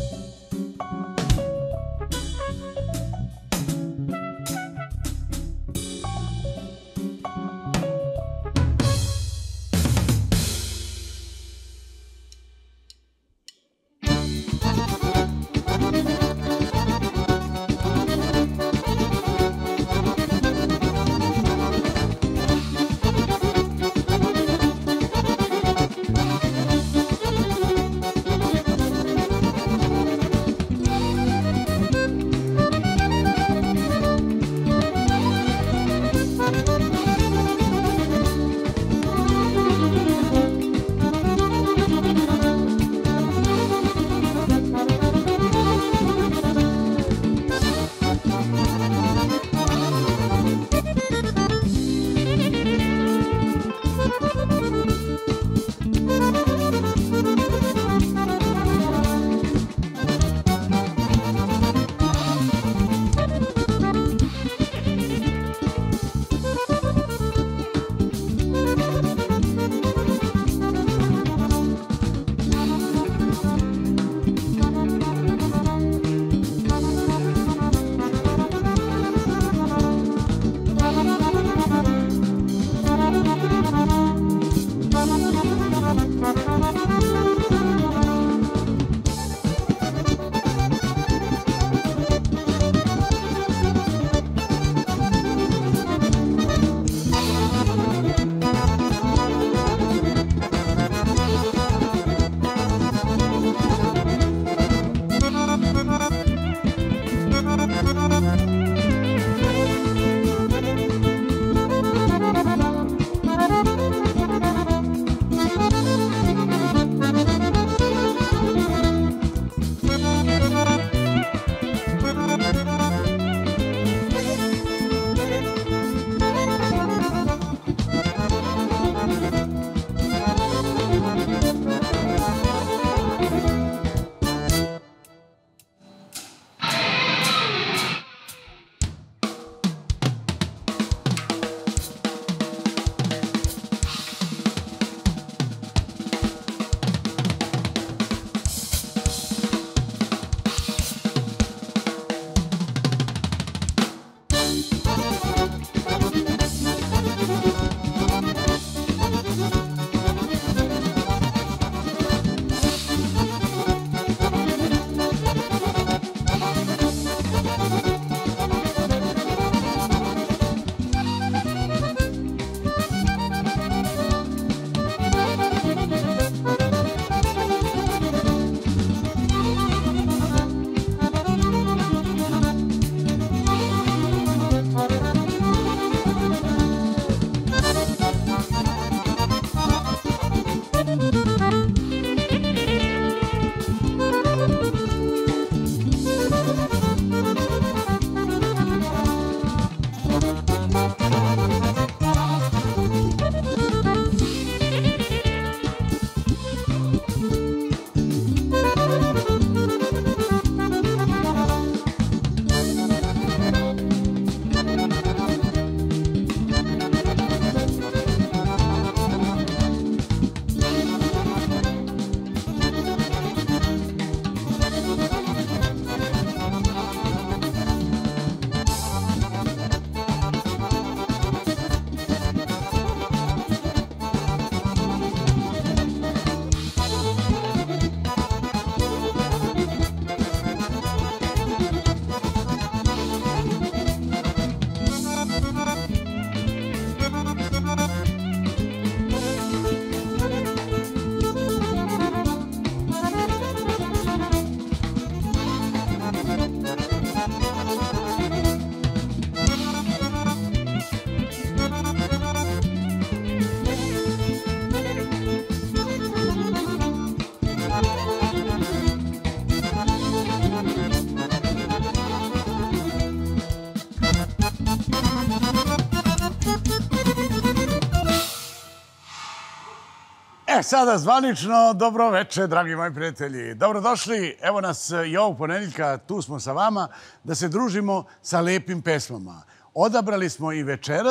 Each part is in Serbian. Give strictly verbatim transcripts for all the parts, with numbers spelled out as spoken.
E, sada zvanično, dobro večer, dragi moji prijatelji. Dobrodošli, evo nas i ovog ponedeljka, tu smo sa vama, da se družimo sa lepim pesmama. Odabrali smo i večeras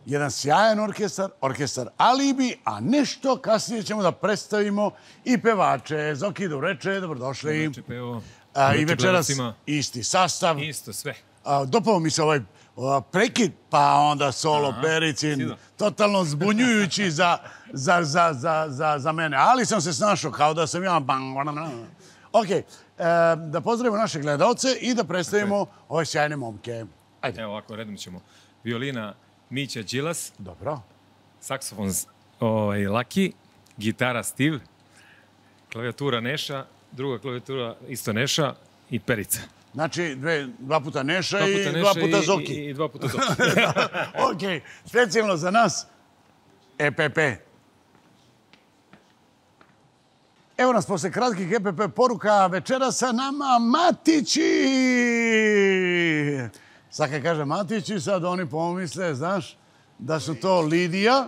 jedan sjajan orkestar, orkestar Alibi, a nešto kasnije ćemo da predstavimo i pevače. Zoki, dobro veče, dobrodošli. Dobro veče, Pevo. I večeras isti sastav. Isto, sve. Dopao mi se ovaj prekid, pa onda solo Pericin, totalno zbunjujući za mene. Ali sam se snašao kao da sam ja... Ok, da pozdravimo naše gledalce i da predstavimo ove sjajne momke. Ajde. Evo ovako, redom ćemo. Violina Mića Đilas. Dobro. Saksofon Laki. Gitara Steve. Klavijatura Neša. Druga klavijatura isto Neša. I Perica. Znači, dva puta Neša i dva puta Zoki. I dva puta Zoki. Ok, specijalno za nas E P P. Evo nas posle kratkih E P P poruka, večera sa nama Matići. Sad kad kaže Matići, sad oni pomisle, znaš, da su to Lidija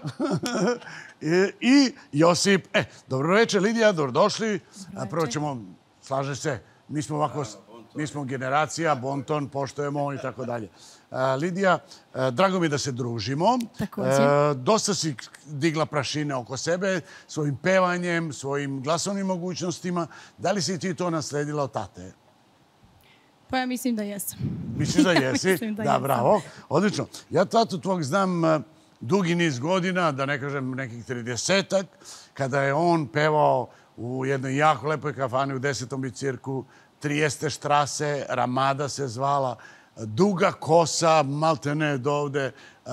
i Josip. E, dobro večer, Lidija, dobrodošli. Prvo ćemo, slaže se, mi smo ovako... Mi smo generacija, bonton, poštujemo i tako dalje. Lidija, drago mi je da se družimo. Dosta si digla prašine oko sebe svojim pevanjem, svojim glasovnim mogućnostima. Da li si ti to nasledila od tate? Pa ja mislim da jesam. Misliš da jesi? Da, bravo. Odlično. Ja tatu tvog znam dugi niz godina, da ne kažem nekih tridesetak, kada je on pevao u jednoj jako lepoj kafani u desetom bicirku, Trijeste štrase, Ramada se zvala, duga kosa, malte ne do ovde,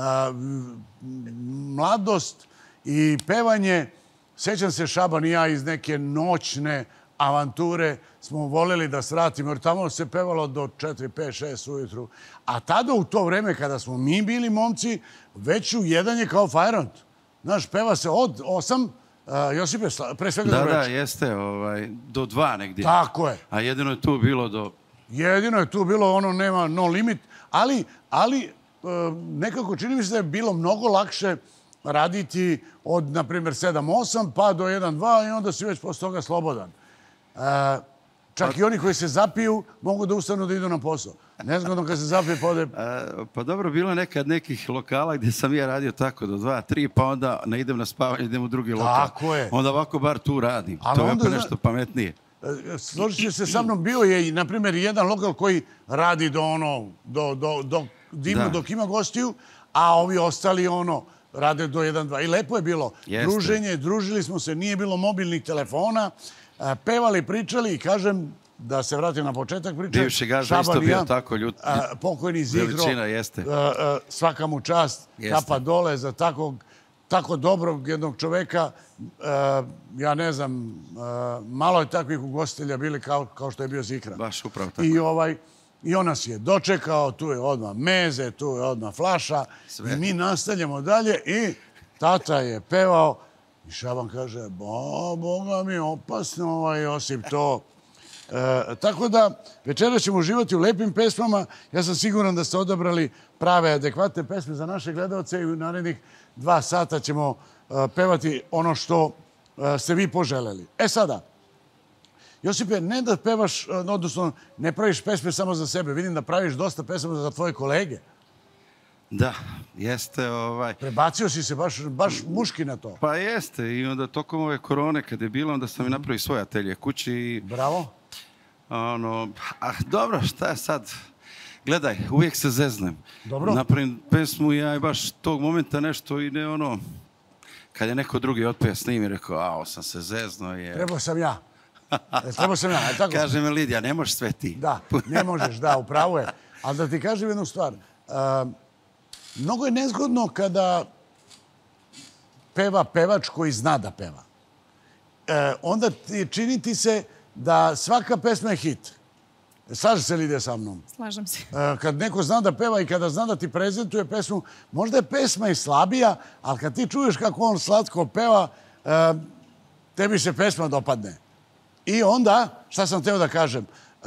mladost i pevanje. Sećam se, Šaban i ja, iz neke noćne avanture smo voljeli da svratimo, jer tamo se pevalo do četiri, pet, šest ujutru. A tada, u to vreme, kada smo mi bili momci, već u jedan je kao Fajront. Znaš, peva se od osam... Josipe, pre svega dobro večer. Da, večer. da, jeste, do dva negdje. Tako je. A jedino je tu bilo do... Jedino je tu bilo, ono, nema no limit, ali nekako čini mi se da je bilo mnogo lakše raditi od, na primjer, sedam osam pa do jedan dva i onda si već posle toga slobodan. Čak i oni koji se zapiju mogu da ustanu da idu na posao. Nezgodno kad se zapije pode... Pa dobro, bilo je nekad nekih lokala gdje sam ja radio tako do dva, tri, pa onda ne idem na spavanje, idem u drugi lokal. Tako je. Onda ovako bar tu radim. To je opet nešto pametnije. Složit će se sa mnom, bio je i, na primjer, jedan lokal koji radi do ono, do dimno dok ima gostiju, a ovi ostali ono, rade do jedan dva. I lepo je bilo. Druženje, družili smo se, nije bilo mobilnih telefona, pevali, pričali i kažem, da se vratim na početak priče. Bivši gazda isto bio tako ljut. Pokojni Zigro. Veličina, jeste. Svaka mu čast, kapa dole za tako dobrog jednog čoveka. Ja ne znam, malo je takvih ugostitelja bili kao što je bio Zikra. Baš upravo tako. I on nas je dočekao, tu je odmah meze, tu je odmah flaša. I mi nastavljamo dalje i tata je pevao. I Šaban kaže, ba, Boga mi, opasno ovaj Josip to. Tako da, večera ćemo uživati u lepim pesmama. Ja sam siguran da ste odabrali prave, adekvatne pesme za naše gledalce i u narednih dva sata ćemo pevati ono što ste vi poželjeli. E sada, Josipe, ne da pevaš, odnosno ne praviš pesme samo za sebe. Vidim da praviš dosta pesama za tvoje kolege. Da, jeste. Prebacio si se baš muški na to. Pa jeste. I onda tokom ove korone kad je bilo, onda sam i napravio svoj atelje kući. Bravo. Dobro, šta je sad? Gledaj, uvijek se zeznem. Dobro. Napravim pesmu i ja baš tog momenta nešto ide ono... Kad je neko drugi otpeo s njim i rekao, a, sam se zezno. Trebao sam ja. Trebao sam ja. Kaže me Lidija, ne možeš sve ti. Da, ne možeš, da, upravo je. Ali da ti kažem jednu stvar. Mnogo je nezgodno kada peva pevač koji zna da peva. Onda čini ti se da svaka pesma je hit. Slaže se Lidija sa mnom? Slažem se. Kad neko zna da peva i kada zna da ti prezentuje pesmu, možda je pesma i slabija, ali kad ti čuješ kako on slatko peva, tebi se pesma dopadne. I onda, šta sam teo da kažem,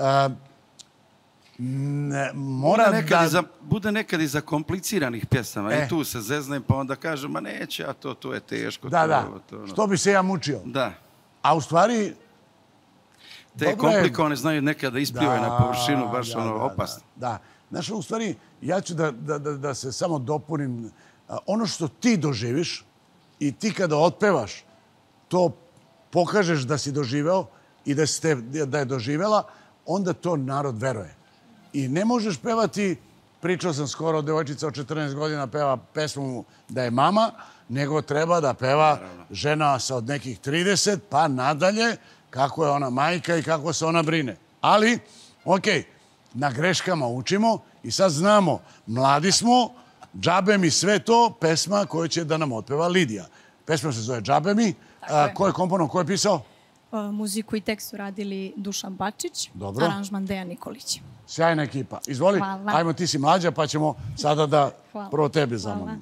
mora da... Bude nekad i za kompliciranih pjesama. I tu se zeznem, pa onda kažem, ma neće, a to, to je teško. Da, da. Što bi se ja mučio. Da. A u stvari... Te komplikovane znaju nekada isplivaju na površinu, baš ono opasno. Da. Znaš, u stvari, ja ću da se samo dopunim. ono što ti doživiš i ti kada otpevaš, to pokažeš da si doživeo i da, ste, da je doživela, onda to narod veruje. I ne možeš pevati, pričao sam skoro, devojčica od četrnaest godina peva pesmu da je mama, nego treba da peva žena sa od nekih trideset, pa nadalje, kako je ona majka i kako se ona brine. Ali, okej, na greškama učimo i sad znamo, mladi smo, Džabe mi sve to, pesma koju će da nam otpeva Lidija. Pesma se zove Džabe mi. Ko je komponovao, ko je pisao? Muziku i tekst su radili Dušan Bačić, Dobro. aranžman Dejan Nikolić. Sjajna ekipa. Izvoli, Hvala. ajmo, ti si mlađa, pa ćemo sada da Hvala. prvo tebi Hvala. zamolimo.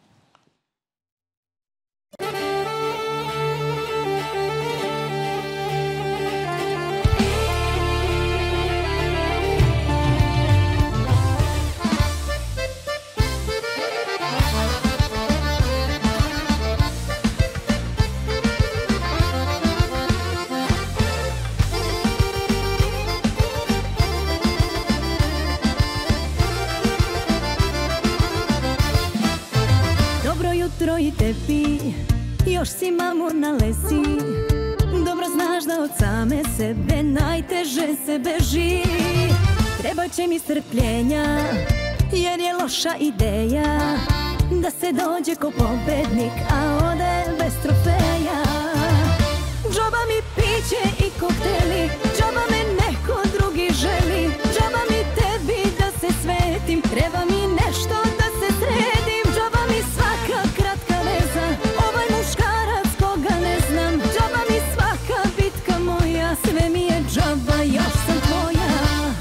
Jutro i tebi, još si mamur na lesi. Dobro znaš da od same sebe najteže se beži. Treba će mi strpljenja, jer je loša ideja da se dođe ko pobednik, a ode bez trofeja. Džaba mi piće i kokteli, džaba me neko drugi želi. Džaba mi tebi da se svetim, treba mi nešto da se sredim. Džaba mi svaka kratka veza, ovaj muškarac koga ne znam. Džaba mi svaka bitka moja, sve mi je džaba, još sam tvoja.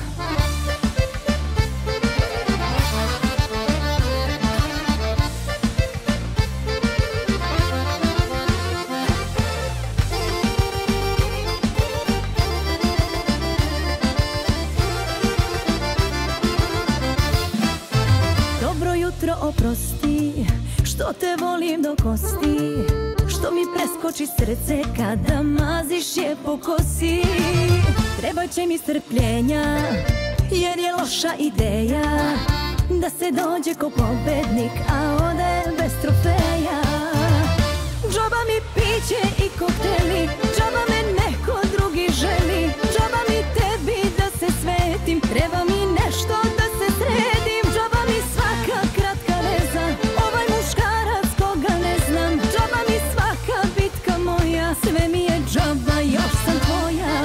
Dobro jutro, oprosti, što te volim do kosti, što mi preskoči srce kada maziš je po kosi. Treba će mi strpljenja, jer je loša ideja da se dođe ko pobednik, a ode bez trofeja. Džaba mi piće i kokteli, džaba me neko drugi želi. Džaba mi tebi da se svetim, treba mi nešto da se sredim. Džaba mi svaka kratka veza, ovaj muškarac koga ne znam. Džaba mi svaka bitka moja, sve mi je džaba, još sam tvoja.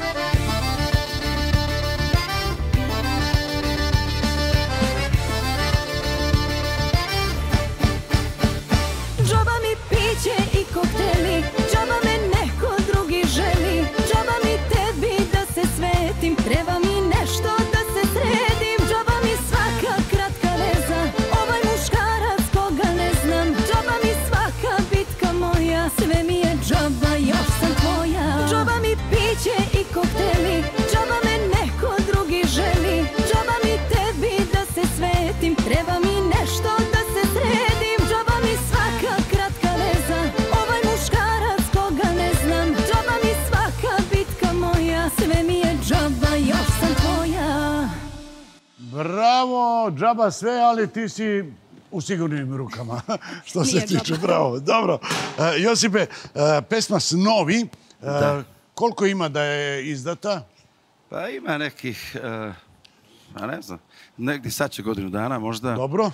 Džaba mi piće i kokteli, džaba me neko drugi želi. Džaba mi tebi da se svetim, treba mi nešto da se sredim. Džaba mi svaka kratka veza, ovaj muškarac koga ne znam. Džaba mi svaka bitka moja, sve mi je džaba, još sam tvoja. Džaba mi piće i kokteli, džaba me neko drugi želi. Džaba mi tebi da se svetim, treba mi nešto da se sredim. Džaba mi svaka kratka veza, ovaj muškarac koga ne znam. Džaba mi svaka bitka moja, sve mi je džaba, još sam tvoja. Bravo, džaba sve, ali ti si u sigurnim rukama, što se Nije tiče. džaba. Bravo, dobro. E, Josipe, e, pesma Snovi, e, Da. koliko ima da je izdata? Pa ima nekih, uh, a ne znam, negdje sad će godinu dana možda. Dobro.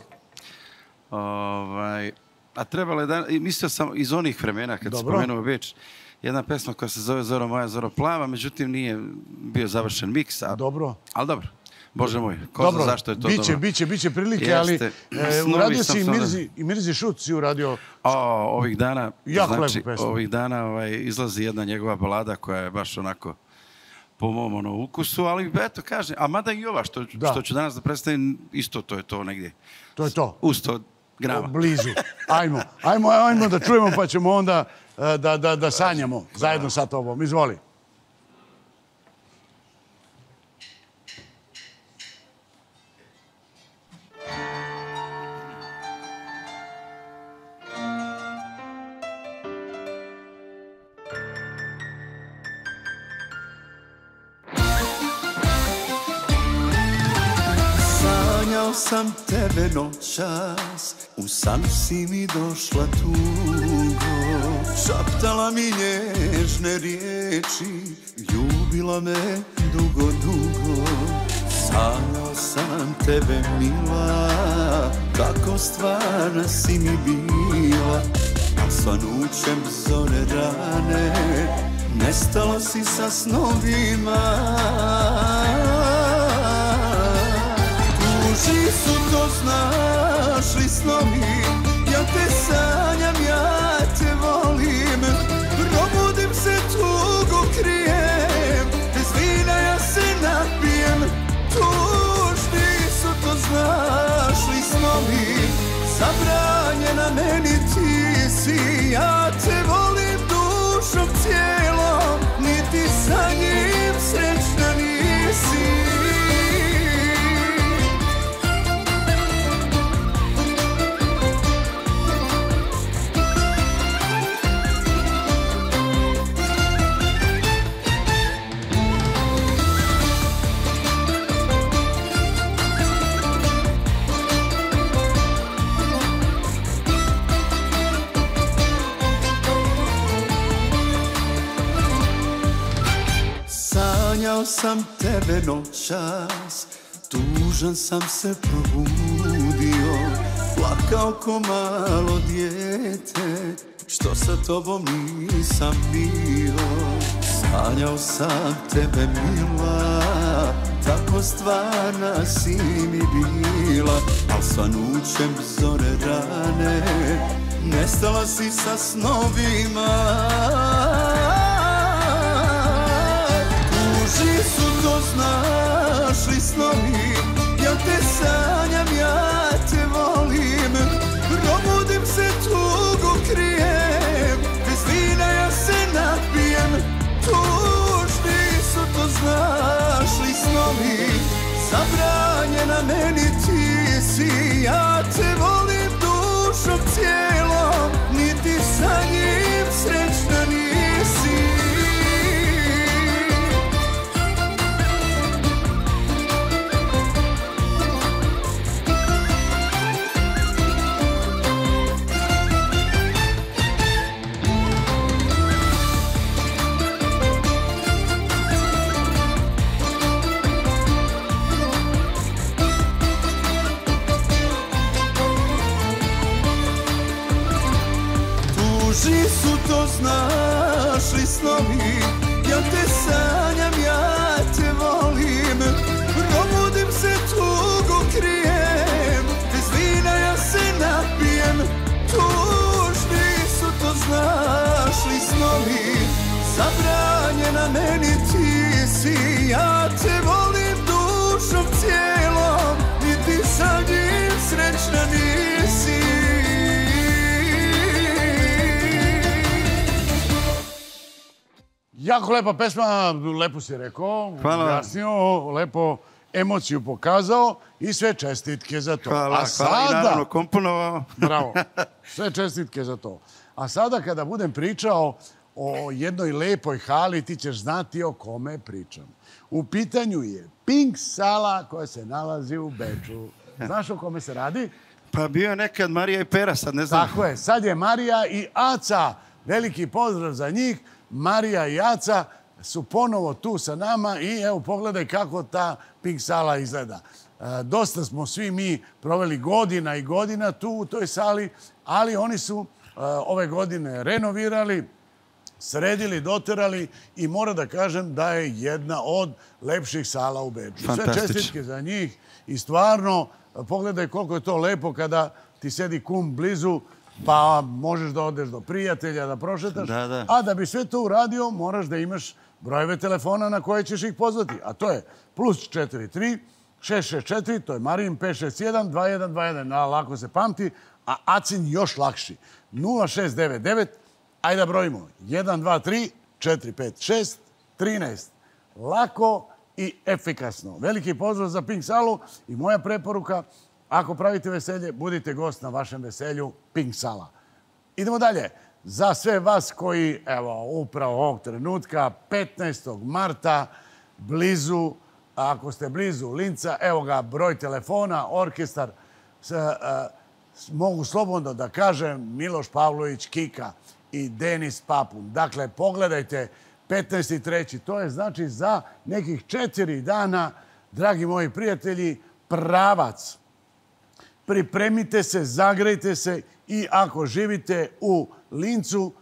Ovaj, a trebalo je da, i mislio sam iz onih vremena kad Dobro. spomenuo Beč, jedna pesma koja se zove Zoro moja, Zoro plava, međutim nije bio završen miks. A, Dobro. ali dobro, Bože moj, ko Dobro, zna zašto je to biće, dobro. biće, biće prilike, Jeste. ali e, Snovi uradio sam si i sada- Mirzi, i Mirzi Šut si uradio. O, ovih dana, Jako znači, lepa pesma. ovih dana ovaj, izlazi jedna njegova balada koja je baš onako po mom ono, ukusu, ali eto kažem, a mada i ova što, Da. što ću danas da predstavim, isto to je to negdje. To je to. U sto grama. Blizu. Ajmo, ajmo, ajmo da čujemo pa ćemo onda e, da, da, da sanjamo zajedno sa tobom. Izvoli. Sanjao Sanjao sam tebe noćas, u san si mi došla tugo. Šaptala mi nježne riječi, ljubila me dugo, dugo. Sanjao sam tebe mila, kako stvarna si mi bila. A svanućem zore rane, nestala si sa snovima. Tuži su to, znaš li snovi, ja te sanjam, ja te volim. Probudim se, tugu krijem, bez vina ja se napijem. Tužni su to, znaš li snovi, zabranjena meni ti si. Ja te volim dušom cijelom, niti sa njim srećna nisi. Sanjao sam tebe noćas, tužan sam se probudio, plakao ko malo dijete, što sa tobom nisam bio. Sanjao sam tebe mila, tako stvarna si mi bila. Al svanućem zore rane, nestala si sa snovima. Tuži su to, znaš li snovi, ja te sanjam, ja te volim. Probudim se, tugu krijem, bez vina ja se napijem. Tužni su to, znaš li snovi, zabranjena meni ti si. Ja te volim dušom cijelom, niti sa njim srećna nisi. Tuži su to, znaš li snovi, ja te sanjam, ja te volim. Probudim se, tugu krijem, bez vina ja se napijem. Tužni su to, znaš li snovi, zabranjena meni ti si. Ja te volim dušom cijelom, niti sa njim srećna nisi. Jako lepa pesma, lepo si rekao, objasnio, lepo emociju pokazao i sve čestitke za to. Hvala, hvala i naravno komponovao. Bravo, sve čestitke za to. A sada kada budem pričao o jednoj lepoj hali, ti ćeš znati o kome pričam. U pitanju je Pink sala koja se nalazi u Beču. Znaš o kome se radi? Pa bio je nekad Marija i Pera, sad ne znam. Tako je, sad je Marija i Aca. Veliki pozdrav za njih. Marija i Aca su ponovo tu sa nama i evo pogledaj kako ta Pink sala izgleda. Dosta smo svi mi proveli godina i godina tu u toj sali, ali oni su ove godine renovirali, sredili, doterali i moram da kažem da je jedna od lepših sala u Beču. Sve čestitke za njih i stvarno pogledaj koliko je to lepo kada ti sedi kum blizu, pa možeš da odeš do prijatelja, da prošetaš. Da, da. A da bi sve to uradio, moraš da imaš brojeve telefona na koje ćeš ih pozvati. A to je plus četiri tri šest šest četiri, to je Marijin pet šest jedan dva jedan dva jedan. A, lako se pamti, a Acin još lakši. nula šest devet devet, ajde da brojimo. jedan dva tri četiri pet šest trinaest. Lako i efikasno. Veliki pozdrav za Pink salu i moja preporuka, ako pravite veselje, budite gost na vašem veselju Pink sala. Idemo dalje. Za sve vas koji, evo, upravo ovog trenutka, petnaestog marta, blizu a ako ste blizu Linca, evo ga broj telefona, orkestar, mogu slobodno da kažem Miloš Pavlović Kika i Denis Papun. Dakle, pogledajte petnaesti treći To je znači za nekih četiri dana, dragi moji prijatelji, pravac. Pripremite se, zagrejte se i ako živite u Lincu,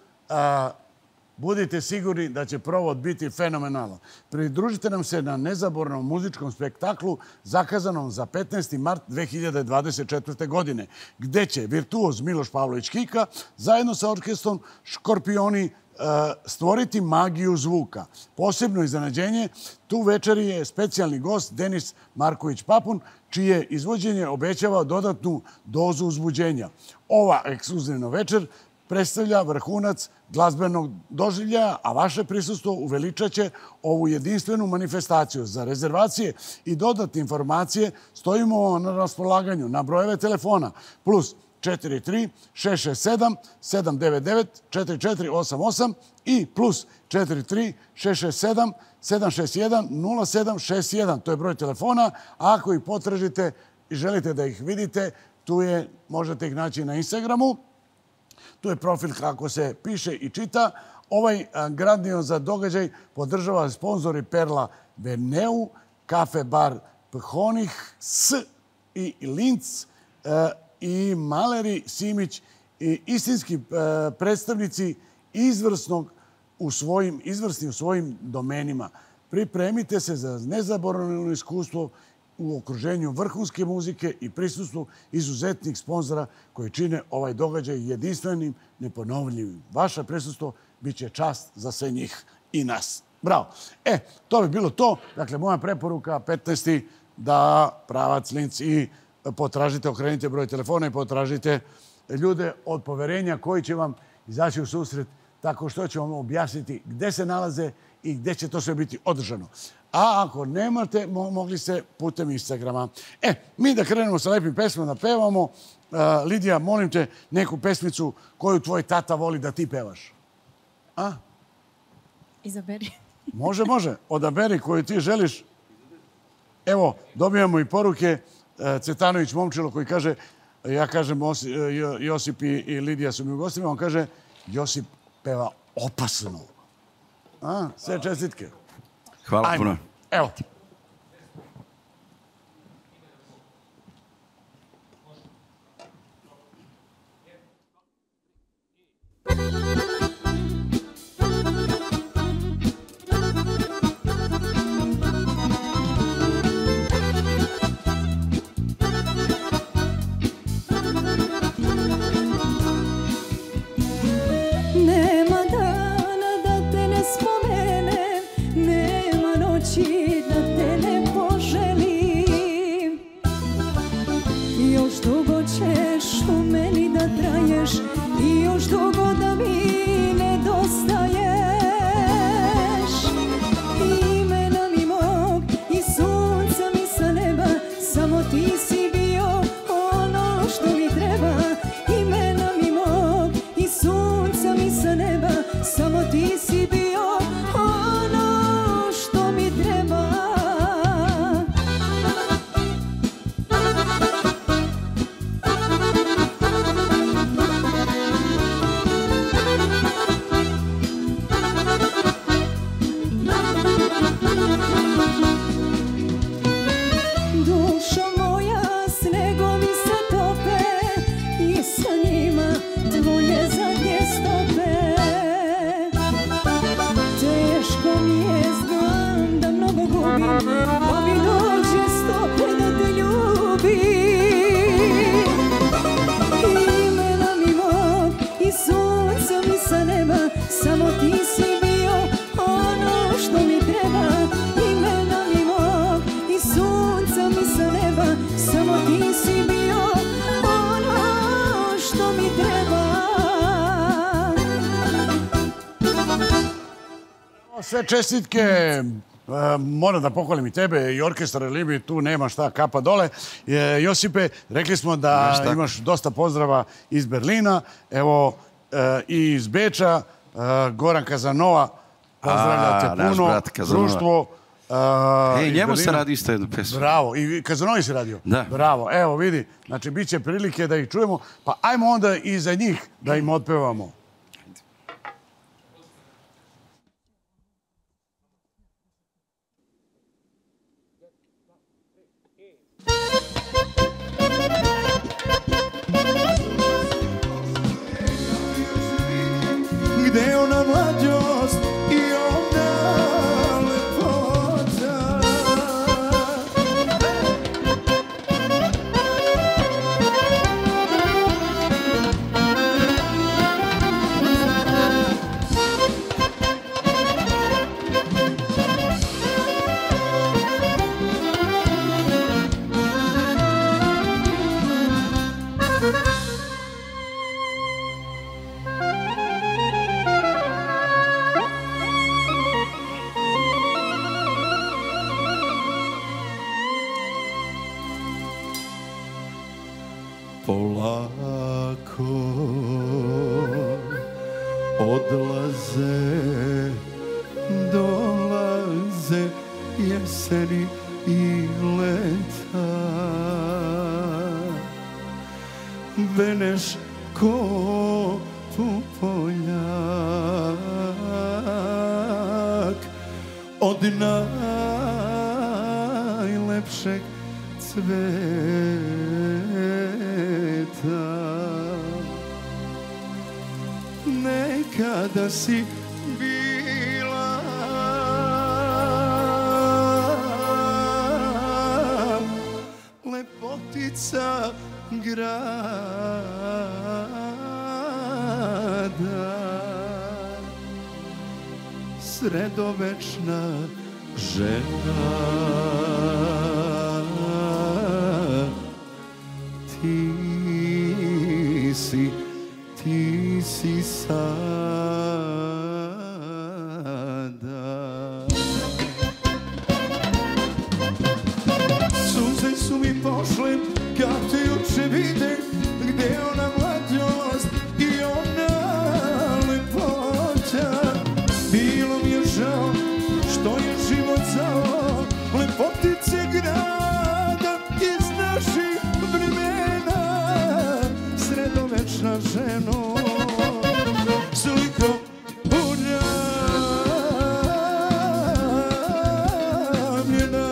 budite sigurni da će provod biti fenomenalan. Pridružite nam se na nezabornom muzičkom spektaklu zakazanom za petnaesti mart dve hiljade dvadeset četvrte. godine, gde će virtuoz Miloš Pavlović Kika zajedno sa orkestrom Škorpioni stvoriti magiju zvuka. Posebno iznenađenje, tu večeri je specijalni gost Denis Marković Papun, čije izvođenje obećava dodatnu dozu uzbuđenja. Ova ekskluzivna večer predstavlja vrhunac glazbenog doživljaja, a vaše prisustvo uveličaće ovu jedinstvenu manifestaciju. Za rezervacije i dodatne informacije stojimo na raspolaganju na brojeve telefona plus četiri tri šest šest sedam sedam devet devet četiri četiri osam osam i plus četiri tri šest šest sedam sedam šest jedan nula sedam šest jedan. To je broj telefona. A ako ih potražite i želite da ih vidite, tu je, možete ih naći na Instagramu. Tu je profil kako se piše i čita. Ovaj grandiozan događaj podržava sponzori Perla Veneu, Kafe Bar Phonih S i Linz i Maleri Simić i istinski predstavnici izvrsnog u svojim, izvrsni u svojim domenima. Pripremite se za nezaboravno iskustvo u okruženju vrhunske muzike i prisustvu izuzetnih sponzora koji čine ovaj događaj jedinstvenim, neponovljivim. Vaše prisustvo bit će čast za sve njih i nas. Bravo. E, to bi bilo to. Dakle, moja preporuka petnaesti da pravac Linz i potražite, okrenite broj telefona i potražite ljude od poverenja koji će vam izaći u susret tako što će vam objasniti gde se nalaze i gde će to sve biti održano. A ako nemate, mogli ste putem Instagrama. E, mi da krenemo sa lepim pesmama da pevamo. Lidija, molim te neku pesmicu koju tvoj tata voli da ti pevaš. A? Izaberi. Može, može. Odaberi koju ti želiš. Evo, dobijamo i poruke. Cvetanović Momčilo koji kaže, ja kažem Josip i Lidija su mi u gostima, on kaže Josip peva opasno. A, sve čestitke. Hvala puno. Evo. Nema dana da te ne spomenem, nema noći da te ne poželim. Još dugo ćeš u meni da traješ i još dugo da mi nedostaješ. Imena mi mog i sunca mi sa neba, samo ti si bio ono što mi treba. Imena mi mog i sunca mi sa neba, samo ti si bio ono što mi treba. Dušo moja, snegovi se tope i sa njima tvoje zadnje stope. Teško mi je, znam da mnogo gubim, pa mi dođe stope da te ljubim. Imena mi mog i sunca mi sa neba, samo ti si bio ono što mi treba. Imena mi mog i sunca mi sa neba, samo ti si bio ono što mi treba. Sve čestitke. Moram da pohvalim i tebe i orkestar Libi, tu nema šta, kapa dole. Josipe, rekli smo da imaš dosta pozdrava iz Berlina, evo i iz Beča. Goran Kazanova, pozdravljate puno. Društvo Ej, njemu se radi isto jednu pesmu. Bravo. I Kazanovi se radio? Da. Bravo. Evo, vidi. Znači, bit će prilike da ih čujemo. Pa ajmo onda i za njih da im otpevamo. Gde je ona mlađost i ona lepota? Polako odlaze, dolaze jeseni i leta. Veneš ko pupoljak od najlepšeg cveta. Nekada si bila lepotica grada, sredovečna žena. Ti si, ti si sada. Suze su mi pošle kad te juče vide, gde je ona mlađost i ona lepota. Bilo mi je žao što je život zao, lepotice grada iz naših vremena. Sredovečna ženo, sliko uramljena.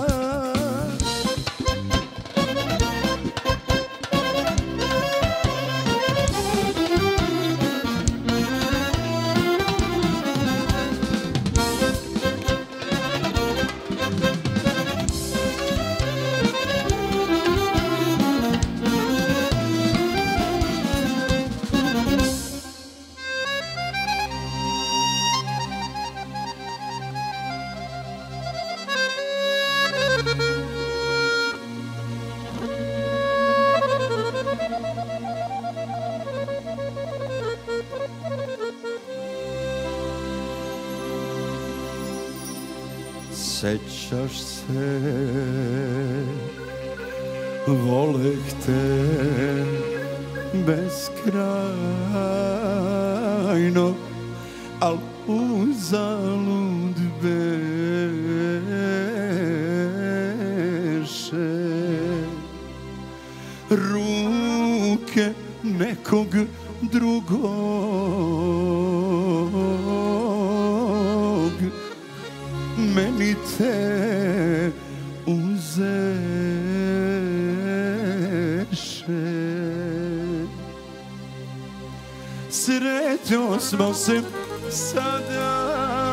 Sećaš se, voleh te beskrajno, al uzalud beše. Ruke nekog drugog meni te uzeše. Srećo smo se sada,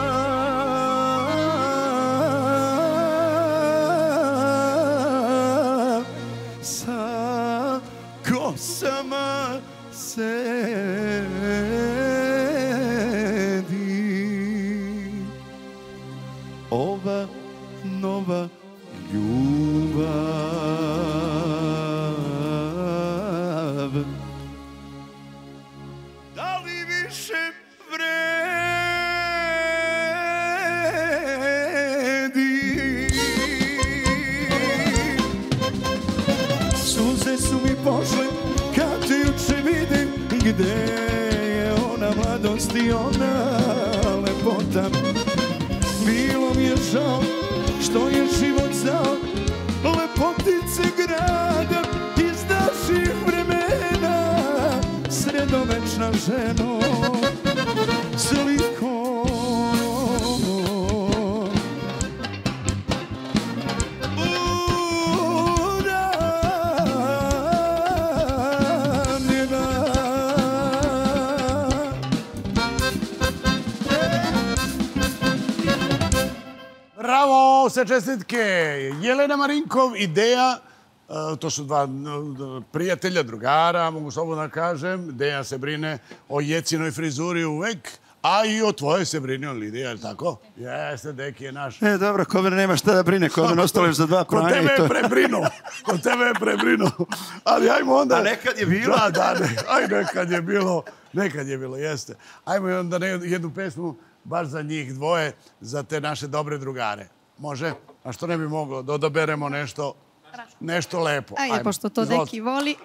sa kosama sedi. Ova nova ljubav, da li više vredi? Suze su mi pošle kad te juče vidim, gde je ona mladost i ona lepota. Bilo mi je žao što je život za lepotice grada iz naših vremena, sredovečna ženo, sliko. Bravo, sve čestitke. Jelena Marinkov i Deja, to su dva prijatelja, drugara, mogu slobodno da kažem. Deja se brine o Jecinoj frizuri uvek, a i o tvojoj se brine on Lidija, je li tako? Jeste, Deki je naš. E, dobro, ko mene nema šta da brine, ko mene ostalo za dva pranja. Kod tebe je prebrinuo, kod tebe je prebrinuo. Ali ajmo onda... A nekad je bilo. Da, da, ne, aj nekad je bilo, nekad je bilo, jeste. Ajmo onda jednu pesmu baš za njih dvoje, za te naše dobre drugare. Može? A što ne bi moglo? Da odaberemo nešto, nešto lepo. Ajde, pošto to Deki voli.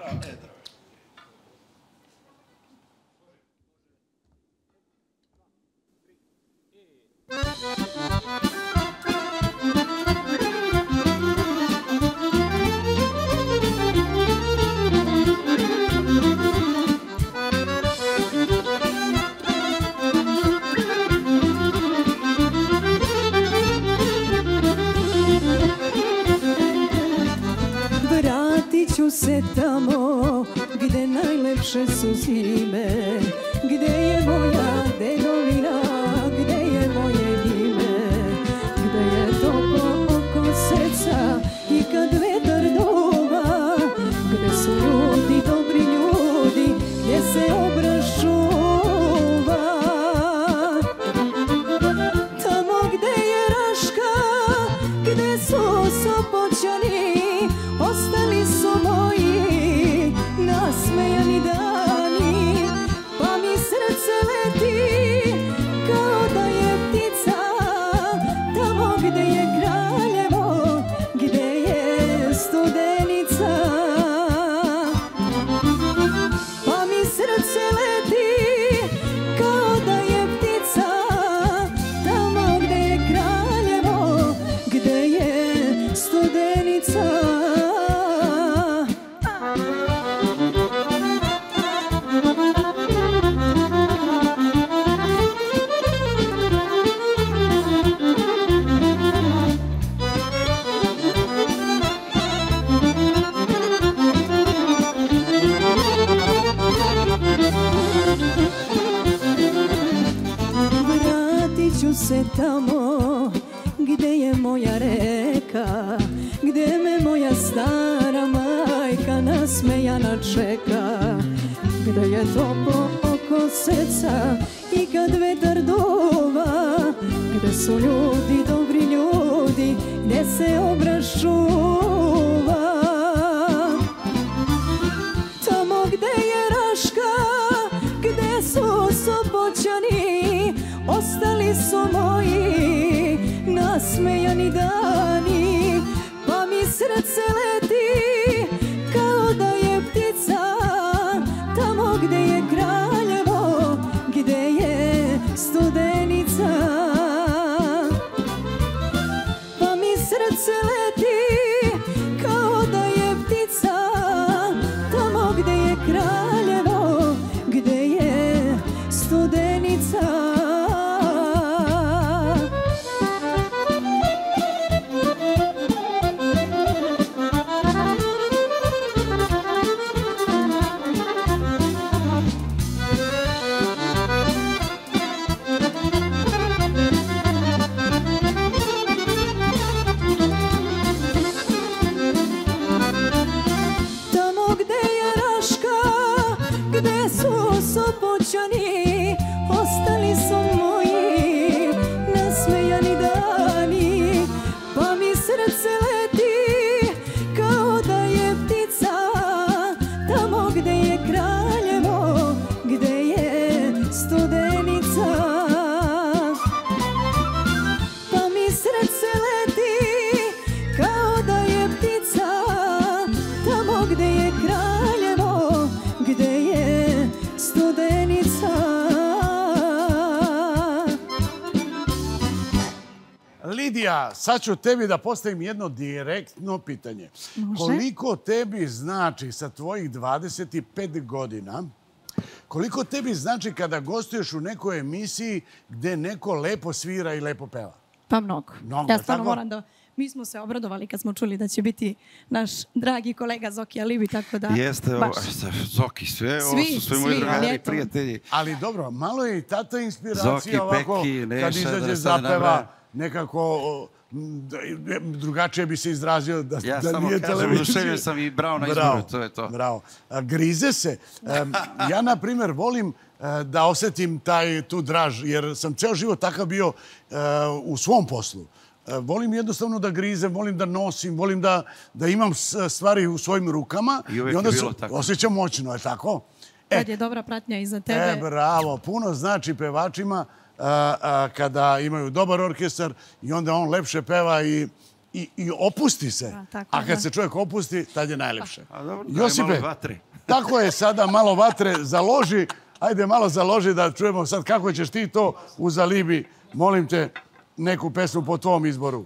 Ću se tamo gde najlepše su zime, gde je moja dedovina, gde je moje ime, gde je toplo oko srca i kad vetar duva, gde su ljudi, dobri ljudi, gdje se obraz čuva. Tamo gde je Raška, gde su Sopoćani, ostali su moji nasmejani dani, pa mi srce leti kao da je ptica, tamo gde je Kraljevo, gde je Studenica. Pa mi srce leti kao da je ptica, tamo gde je Kraljevo, gde je Studenica. Se tamo gde je moja reka, gde me moja stara majka nasmejana čeka, gde je toplo oko srca i kad vetar duva, gde su ljudi, dobri ljudi, gde se obraz čuva. Tamo gde je Raška, gde su Sopoćani, ostali su moji nasmejani dani, pa mi srce leti kao da je ptica, tamo gde je Kraljevo, gde je Studenica. Pa mi srce leti kao da je ptica, tamo gde je Kraljevo, gde je Studenica. Marija, sad ću tebi da postavim jedno direktno pitanje. Može. Koliko tebi znači sa tvojih dvadeset pet godina, koliko tebi znači kada gostuješ u nekoj emisiji gde neko lepo svira i lepo peva? Pa mnogo. Mnogo, Ja stvarno tako? moram da... Mi smo se obradovali kad smo čuli da će biti naš dragi kolega Zoki Alibi, tako da... Jeste, baš. Zoki, sve, ovo Svi, su sve moji svi, drugari ali i eto. prijatelji. Ali dobro, malo je i tata inspiracija Zoki, ovako, Peki, Neša, kad da izađe ne sad ne zapeva, nabrajam. nekako o, m, d- drugačije bi se izrazio da, Ja da samo nije kažem, televizija. oduševio sam i bravo na Bravo, izboru, to je to. Bravo. A, grize se. Em, ja, na primjer, volim e, da osetim taj, tu draž, jer sam ceo život takav bio e, u svom poslu. E, Volim jednostavno da grizem, volim da nosim, volim da, da imam s- stvari u svojim rukama. I uvek je onda bilo se tako. osjećam moćno, je tako? Kad je dobra pratnja iza tebe. E, bravo. Puno znači pevačima a, a, kada imaju dobar orkestar i onda on lepše peva i, i, i opusti se. A, tako, A kad da. se čovjek opusti, tad je najlepše. A dobro, daj malo vatre. Tako je sada, malo vatre založi. Ajde malo založi da čujemo sad kako ćeš ti to u Zalibi. Molim te, neku pesmu po tvom izboru.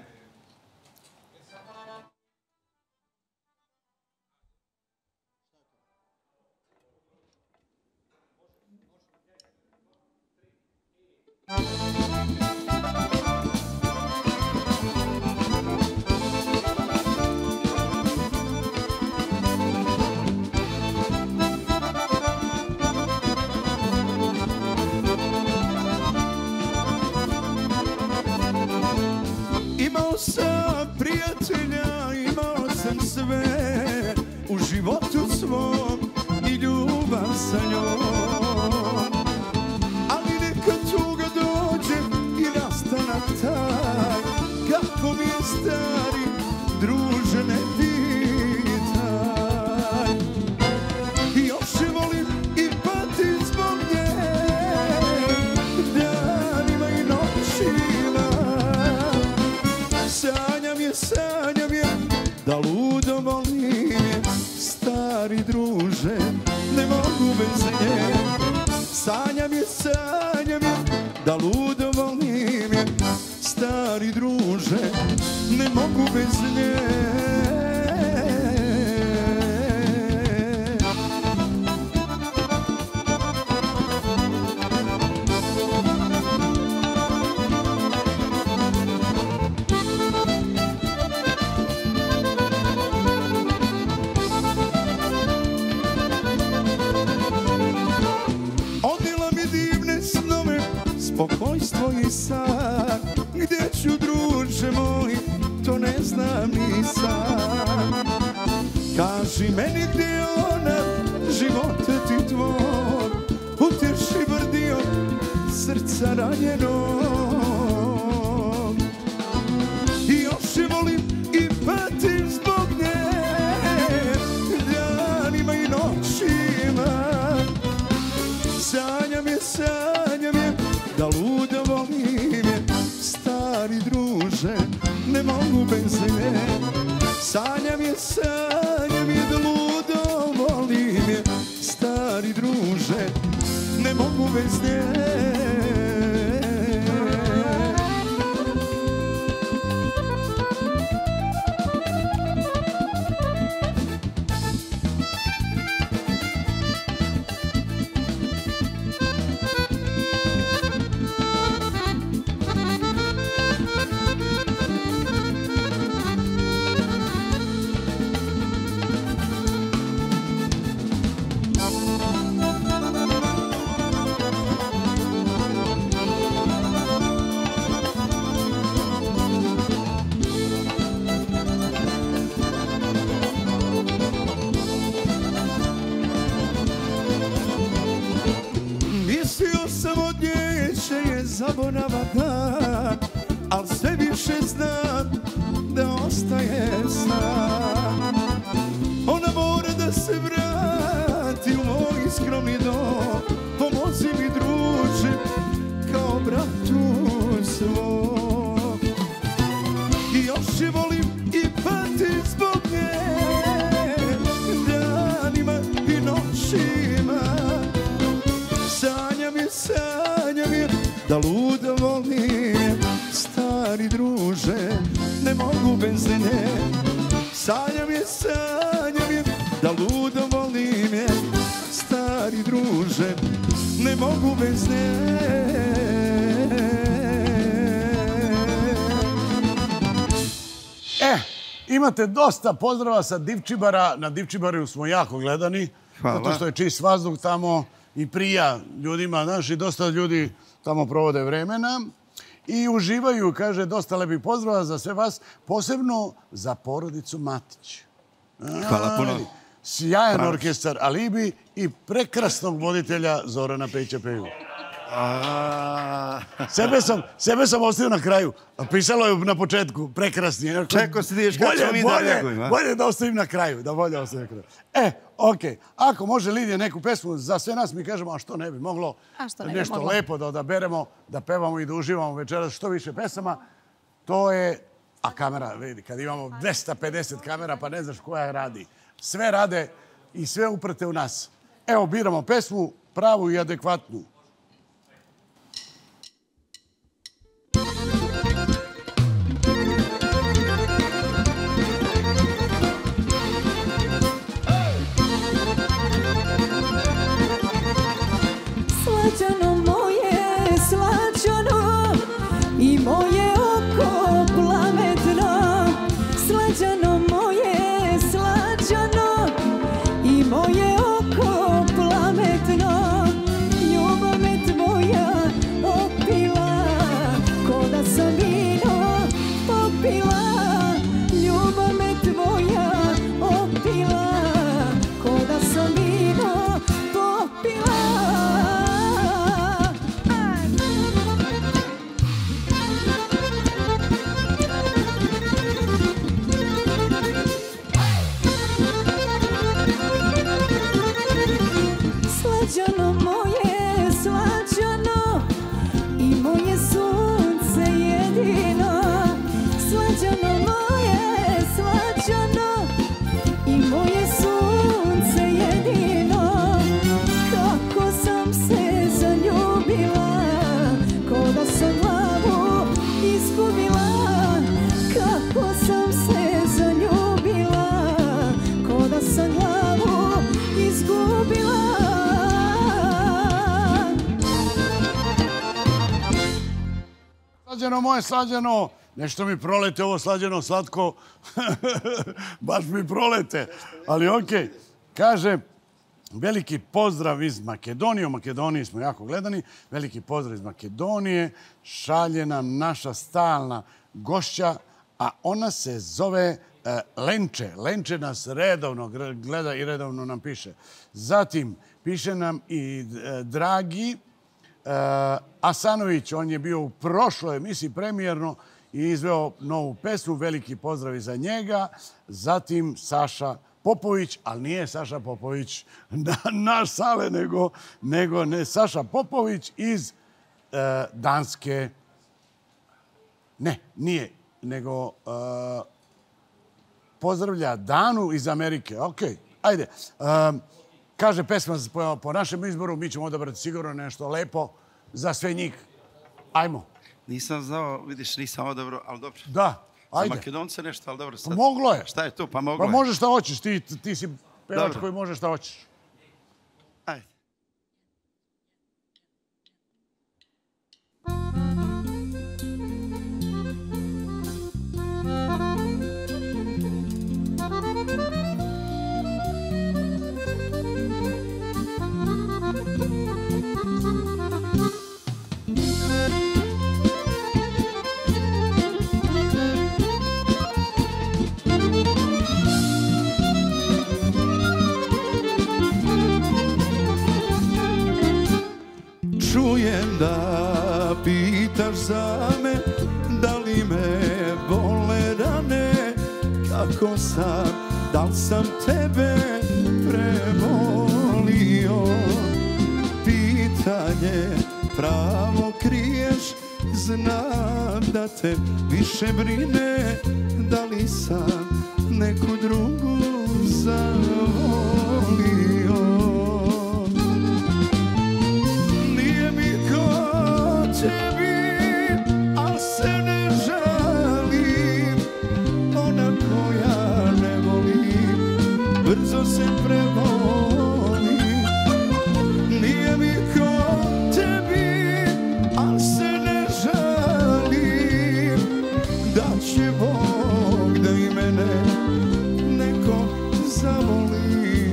Imao sam prijatelja, imao sam sve u životu svom i ljubav sa njom. Ali neka tuga dođe i nastanak taj, kako mi je stari druže ne pitaj. I još je volim i patim zbog nje, danima i noćima. Sanjam je, sanjam je, da ludo volim je, stari druže, ne mogu bez nje. Sanjam je, sanjam je, da ludo volim je, stari druže, ne mogu bez nje. Odnijela mi divne snove, spokojstvo i san. Gdje ću, druže moj, to ne znam ni sam. Kaži meni gdje je ona, života ti tvoj, utješi brdio srca ranjenog. I još je volim i patim zbog nje, danima i noćima. Sanjam je, sanjam je, da ludo volim je, stari druže, ne mogu bez nje. Sanjam je, sanjam je, da ludo volim je, stari druže, ne mogu bez nje. Mislio sam od nje će je zaborava dan, al sve više znam da ostaje sam. Ona mora da se vrati u moj skromni dom, pomozi mi druže kao bratu svom. I još je volim i patim zbog nje, danima i noćima. Sanjam je, sanjam je, da ludo volim brine. Sanjam je, sanjam je, da ludo volim je. Stari druže, ne mogu bez nje. E, imate dosta pozdrava sa Divčibara. Na Divčibariju smo jako gledani. Hvala. Zato što je čist vazduh tamo i prija ljudima. Znaš, i dosta ljudi tamo provode vremena. I uživaju, kaže, dosta lepih pozdrava za sve vas. Posebno za porodicu Matić. Hvala puno. Sjajan Pravo. orkestar Alibi i prekrasnog voditelja Zorana Pejića-Peju. Sebe sam, sebe sam ostavio na kraju. Pisalo je na početku, prekrasni. Čekao si da ideš kako ćemo mi da reagujemo. Bolje da ostavim na kraju, da bolje ostavim na kraju. E, okej. Ako može Lidija neku pesmu za sve nas, mi kažemo, a što ne bi moglo A što ne bi nešto moglo? lepo da odaberemo, da pevamo i da uživamo večeras što više pesama. To je, a kamera, vidi, kad imamo dvesta pedeset kamera, pa ne znaš koja radi. Sve rade i sve uprte u nas. Evo, biramo pesmu, pravu i adekvatnu. Slađano moje, slađano i moje oko plametno. Slađano moje, slađano i moje oko plametno. Ljubav me tvoja opila, ko da sam vino popila. Ljubav me tvoja opila, ko da sam vino popila. Slađano moje, slađano i moje sunce jedino. Slađano moje, slađano i moje sunce jedino. Kako sam se zaljubila, ko da sam glavu izgubila. Kako sam se zaljubila, ko da sam glavu izgubila. Slađeno moje, slađeno, nešto mi prolete ovo slađeno, slatko, baš mi prolete, ali okej. Kaže, veliki pozdrav iz Makedonije, u Makedoniji smo jako gledani, veliki pozdrav iz Makedonije, šalje nam naša stalna gošća, a ona se zove e, Lenče. Lenče nas redovno gleda i redovno nam piše. Zatim, piše nam i e, dragi Uh, Asanović, on je bio u prošloj emisiji premijerno i izveo novu pesmu, veliki pozdrav i za njega. Zatim Saša Popović, ali nije Saša Popović na, naš Sale, nego, nego ne Saša Popović iz uh, Danske. Ne, nije, nego uh, pozdravlja Danu iz Amerike. Okej, ajde. Um, Kaže pesma po, po našem izboru, mi ćemo odabrati sigurno nešto lepo za sve njih. Ajmo. Nisam znao, vidiš, nisam odabrao, ali dobro. Da, ajde. Za Makedonce nešto, ali dobro. Sad. Pa moglo je. Šta je to? Pa moglo Pa je. možeš šta hoćeš, ti, ti si pevač Dobro. koji može šta hoćeš. Ajde. Čujem da pitaš za me, da li me bole rane, kako sam, da li sam tebe prevolio. Pitanje pravo kriješ, znam da te više brine, da li sam neku drugu zavolio. Tebi, al se ne žalim, ona brzo se prevoli. Nije mi ko tebi, al se ne žalim, da će Bog da i mene neko zavoli.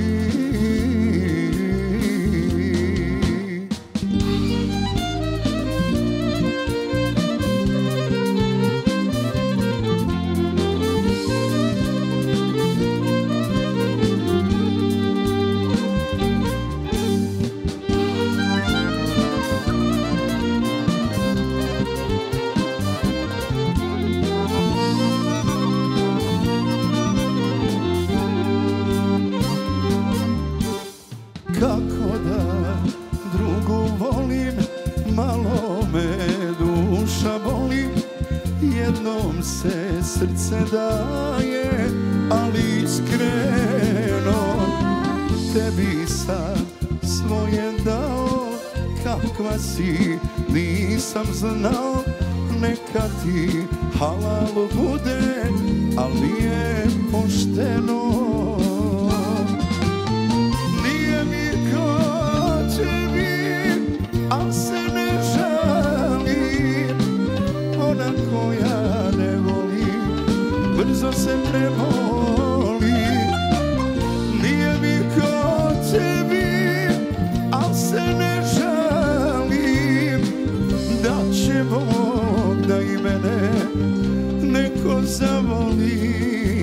Kako da drugu volim, malo me duša boli, jednom se srce daje, ali iskreno tebi sam svoje dao. Kakva si nisam znao, neka ti halal bude, al nije pošteno. Al se ne žalim, ona koja ne voli, brzo se prevoli. Nije mi ko tebi, al se ne žalim, da će Bog da i mene neko zavoli.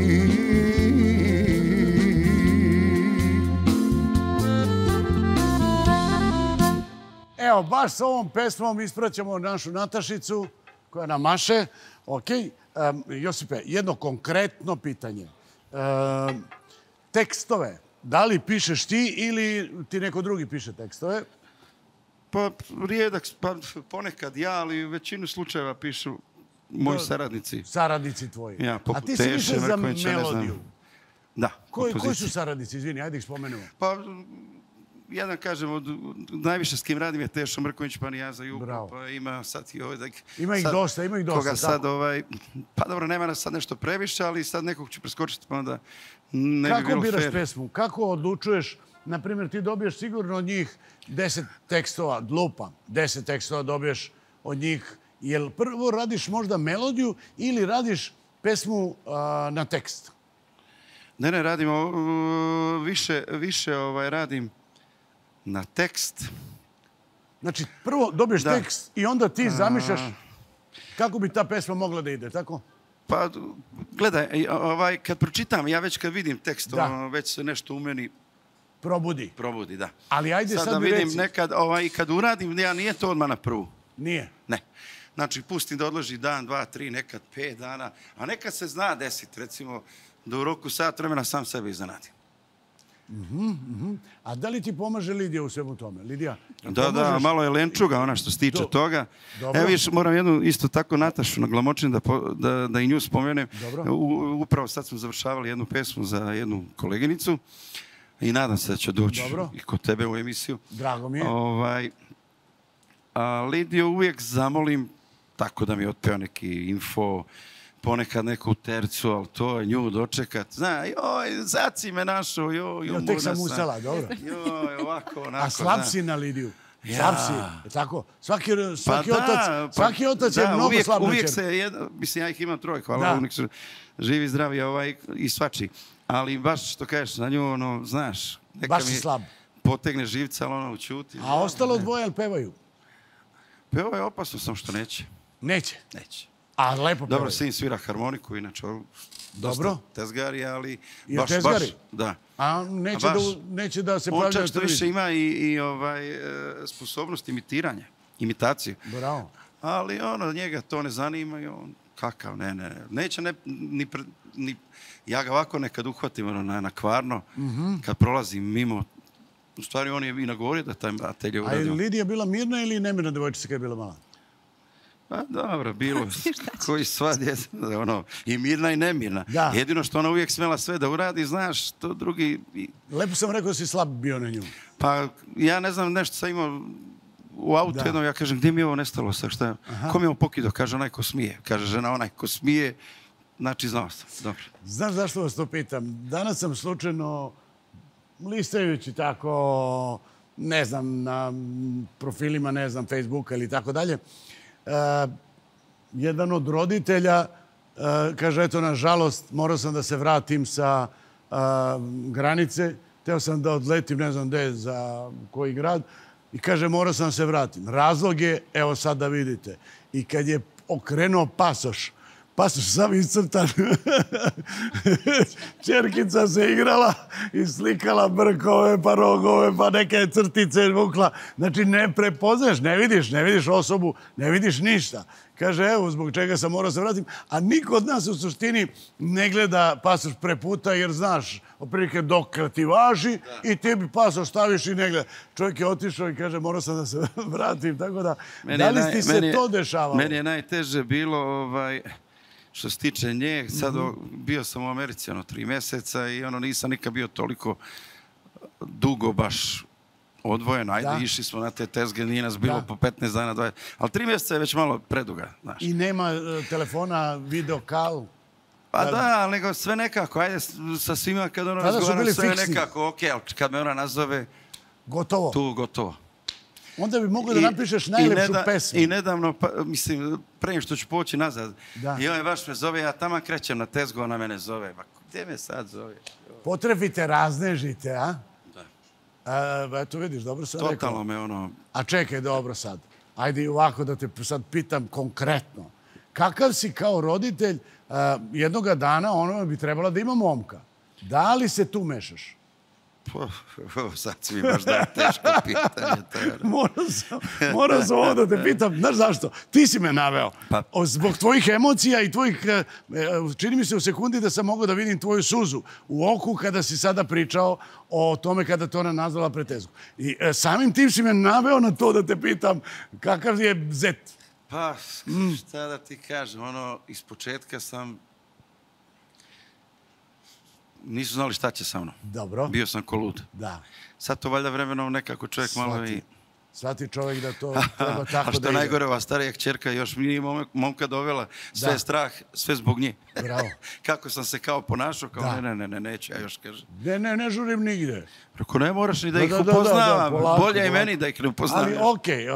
Evo, baš s ovom pesmom ispraćamo našu Natašicu koja nam maše. Ok, um, Josipe, jedno konkretno pitanje. Um, tekstove, da li pišeš ti ili ti neko drugi piše tekstove? Pa rijedak, pa ponekad ja, ali u većinu slučajeva pišu moji saradnici. Saradnici tvoji. Ja, A poput ti si više Teše, za Mrkovića, ne znam. melodiju. Da, Koji, koji kompozicije. su saradnici? Izvini, ajde ih spomenemo. Pa, jedan, kažem, od najviše s kim radim je Tešo Mrković, pa ni ja za Jugu, Bravo. pa ima sad i ovaj... Ima ih sad, dosta, ima ih dosta, Koga sad, tako. ovaj, pa dobro, nema nas sad nešto previše, ali sad nekog ću preskočiti, pa onda ne bi Kako bilo biraš fair. pesmu? Kako odlučuješ? Naprimjer, ti dobiješ sigurno od njih deset tekstova, lupam, deset tekstova dobiješ od njih. Jel prvo radiš možda melodiju ili radiš pesmu a, na tekst? Ne, ne, radimo, uh, više, više ovaj, radim na tekst. Znači, prvo dobiješ Da. tekst i onda ti zamišljaš kako bi ta pesma mogla da ide, tako? Pa, gledaj, ovaj, kad pročitam, ja već kad vidim tekst, Da. ono, već se nešto u meni Probudi. probudi, da. Ali ajde sad, da mi vidim reci. nekad, ovaj, kad uradim, ja nije to odmah na prvu. Nije. Ne. Znači, pustim da odloži dan, dva, tri, nekad pet dana, a nekad se zna desiti, recimo, da u roku sat vremena sam sebe iznenadim. A da li ti pomaže Lidija u svemu tome? Lidija, Da, da, malo je lenčuga, ona što se tiče Do- toga. Dobro. Evo viš, moram jednu isto tako Natašu naglamočim da, po- da, da i nju spomenem. Dobro. U, upravo sad smo završavali jednu pesmu za jednu koleginicu i nadam se da će doći Dobro. i kod tebe u emisiju. Drago mi je. Ovaj, a Lidiju uvijek zamolim tako da mi otpeva neki info, ponekad neku tercu, ali to je nju dočekat. Zna, joj, zaci me našo, joj, Jo, tek sam ustala, dobro. Joj, ovako, onako. A slab zna. si na Lidiju. Ja. Slab si, je tako? Svaki, svaki Pa otac, da, pa- svaki otac je da, mnogo uvijek, slab na uvijek čerku. se, jedna, mislim, ja ih imam troje, hvala Da. Bogu, nek su živi, zdravi ovaj, i svači. Ali baš što kažeš, na nju, ono, znaš, neka Baš si mi slab. potegne živca, ali ono, učuti. A ostalo dvoje, ali pevaju? Pa ovo je opasno, sam što neće. Neće. Neće. A lepo Dobro, pevaju. sin svira harmoniku, inače, ovo, dosta Dobro. tezgari, ali Je baš, tezgari? baš, da. A neće, A baš. da, u- neće da se On pravi čak na što više televiziji. ima i, i ovaj, e, sposobnost imitiranja, imitaciju. Bravo. Ali ono, njega to ne zanima i on, kakav, ne, ne, ne. Neće ne, ni, pre- ni, ja ga ovako nekad uhvatim ono, na, na kvarno, kad prolazim mimo, u stvari on je i nagovorio da taj atelje A je uradio. Lidija bila mirna ili nemirna devojčica kad je bila mala? Pa dobro, bilo, koji sva djeca, ono, i mirna i nemirna. Da. Jedino što ona uvijek smjela sve da uradi, znaš, to drugi, i- Lepo sam rekao da si slab bio na nju. pa ja ne znam, nešto sam imao u autu Da. jednom, ja kažem, gdje mi je ovo nestalo sad, šta je? Ko mi je ovo pokido? Kaže, onaj ko smije. Kaže, žena, onaj ko smije, znači znao sam. Dobro. Znaš zašto vas to pitam? Danas sam slučajno listajući tako, ne znam, na profilima, ne znam, Facebooka ili tako dalje, jedan od roditelja kaže, eto, nažalost, morao sam da se vratim sa granice, teo sam da odletim, ne znam gde, za koji grad, i kaže, morao sam da se vratim. Razlog je, evo sad da vidite, i kad je okrenuo pasoš, pasoš sam iscrtan, čerkica se igrala i slikala brkove, pa rogove, pa neke crtice vukla. Znači, ne prepoznaš, ne vidiš, ne vidiš osobu, ne vidiš ništa. Kaže, evo, zbog čega sam morao se vratim. A niko od nas u suštini ne gleda pasoš preputa, jer znaš, oprilike dok ti važi i ti bi pasoš staviš i ne gleda. Čovjek je otišao i kaže, morao sam da se vratim. Tako da, da li ti se to dešavalo? Meni je najteže bilo, ovaj, što se tiče nje, sad bio sam u Americi, ono, tri mjeseca i ono, nisam nikad bio toliko dugo baš odvojeno. Ajde, išli smo na te tezge, nije nas bilo po petnaest dana, dvadeset. Ali tri mjeseca je već malo preduga, znaš. I nema telefona, video call? Pa da, ali nego sve nekako, ajde, sa svima kad ono razgovaram, sve nekako, okej, ali kad me ona nazove, gotovo. Tu gotovo. Onda bi mogao da napišeš najlepšu pesmu. I nedavno, mislim, pre što ću poći nazad, i ovaj baš me zove, ja tamo krećem na tezgu, ona mene zove. Ma gdje me sad zove? Potrefite, raznežite, a? Da. Eto vidiš, dobro sam rekao. Totalno me ono... A čekaj, dobro sad. Ajde i ovako da te sad pitam konkretno. Kakav si kao roditelj, jednoga dana ono bi trebala da ima momka. Da li se tu mešaš? Sad si mi baš da teško pitanje. Morao sam ovo da te pitam. Znaš zašto? Ti si me naveo. Zbog tvojih emocija i tvojih... Čini mi se u sekundi da sam mogao da vidim tvoju suzu u oku kada si sada pričao o tome kada te ona nazvala pre tezgu. I samim tim si me naveo na to da te pitam kakav je zet. Pa, šta da ti kažem, ono, iz početka sam... Nisu znali šta će sa mnom. Dobro. Bio sam ko lud. Da. Sad to valjda vremenom nekako čovjek malo i... Svati čovjek da to treba tako da ide. A što najgore, ova starija kćerka još mi nije momka dovela. Sve je strah, sve zbog nje. Bravo. Kako sam se kao ponašao, kao ne, ne, ne, ne, neću, ja još kažem. Ne, ne, ne žurim nigde. Rekao, ne moraš ni da ih upoznavam. Bolje i meni da ih ne upoznavam. Ali okej,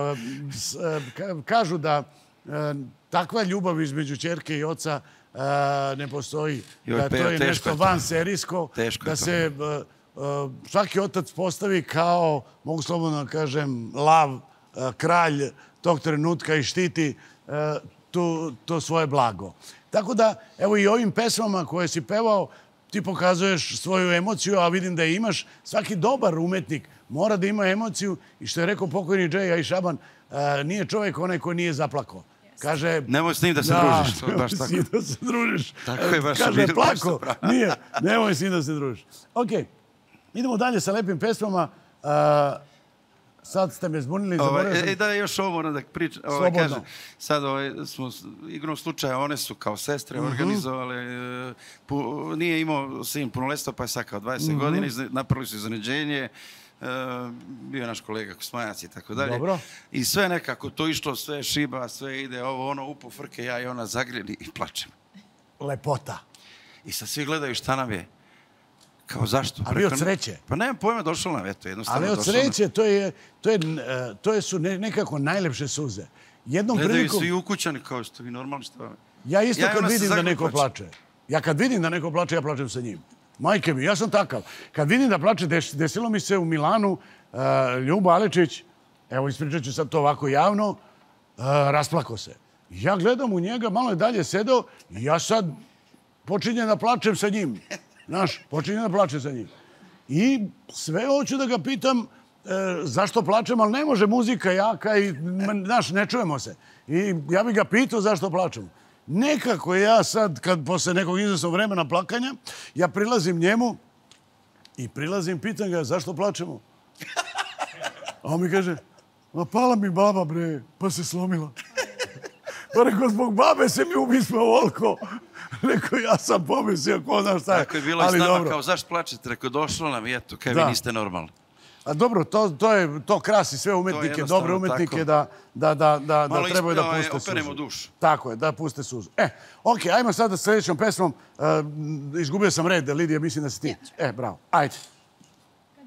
kažu da takva ljubav između ćerke i oca ne postoji, da to je nešto van serijsko, da se svaki otac postavi kao, mogu slobodno da kažem, lav, kralj tog trenutka i štiti to svoje blago. Tako da, evo i ovim pesmama koje si pevao, ti pokazuješ svoju emociju, a vidim da je imaš. Svaki dobar umetnik mora da ima emociju i što je rekao pokojni Džej, a i Šaban, nije čovjek onaj koji nije zaplakao. Kaže... Nemoj s njim da se družiš. Nemoj s njim da se družiš. Tako je baš. Kaže, plako. Nije. Nemoj s njim da se družiš. Okej. Idemo dalje sa lepim pesmama. Sad ste me zbunili. E, da, još ovo moram da pričam. Slobodno. Sad smo igrom slučaja, one su kao sestre organizovale. Nije imao sin punoletstva, pa je sad kao dvadeset godina. Napravili su iznenađenje. Bio je naš kolega Kosmajac i tako dalje. I sve nekako to išlo, sve šiba, sve ide, ovo, ono, upo, frke, ja i ona zagrili i plačem. Lepota. I sad svi gledaju šta nam je. Kao zašto? Ali od sreće. Pa nemam pojma, došlo nam, eto, jednostavno došlo nam. Ali od sreće, to su nekako najlepše suze. Gledaju svi ukućani, kao što vi normalni što... Ja isto kad vidim da neko plače. Ja kad vidim da neko plače, ja plačem sa njim. Majke mi, ja sam takav. Kad vidim da plače, desilo mi se u Milanu, Ljubo Alečić, evo ispričat ću sad to ovako javno, rasplako se. Ja gledam u njega, malo je dalje sedeo i ja sad počinjem da plačem sa njim. Znaš, počinjem da plačem sa njim. I sve hoću da ga pitam zašto plačem, ali ne može, muzika jaka i, znaš, ne čujemo se. I ja bih ga pitao zašto plačem. Nekako ja sad, kad posle nekog izvesnog vremena plakanja, ja prilazim njemu i prilazim, pitam ga zašto plačemo. A on mi kaže, ma pala mi baba, bre, pa se slomila. Pa rekao, zbog babe se mi ubismo ovoliko. Rekao, ja sam pomislio, ko zna šta je. Tako je bilo i s nama, kao zašto plačete? Rekao, došlo nam i eto, kaj vi niste normalni. A dobro, to krasi sve umetnike, dobre umetnike, da trebaju da puste suzu. Operemo dušu. Tako je, da puste suzu. E, okej, ajmo sada s sljedećom pesmom. Izgubio sam red, Lidija, mislim da si ti. E, bravo, ajde.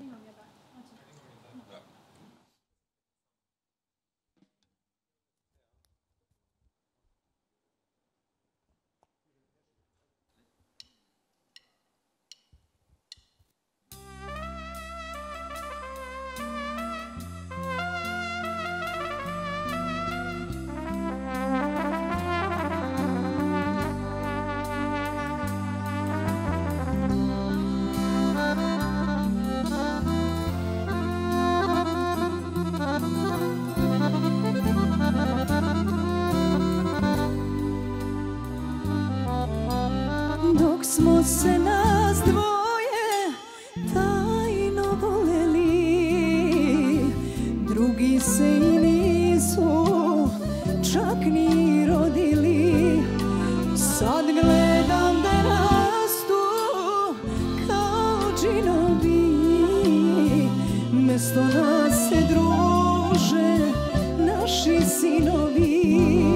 smo se nas dvoje tajno voleli, drugi se i nisu čak ni rodili. Sad gledam da rastu kao džinovi, mesto nas se druže naši sinovi.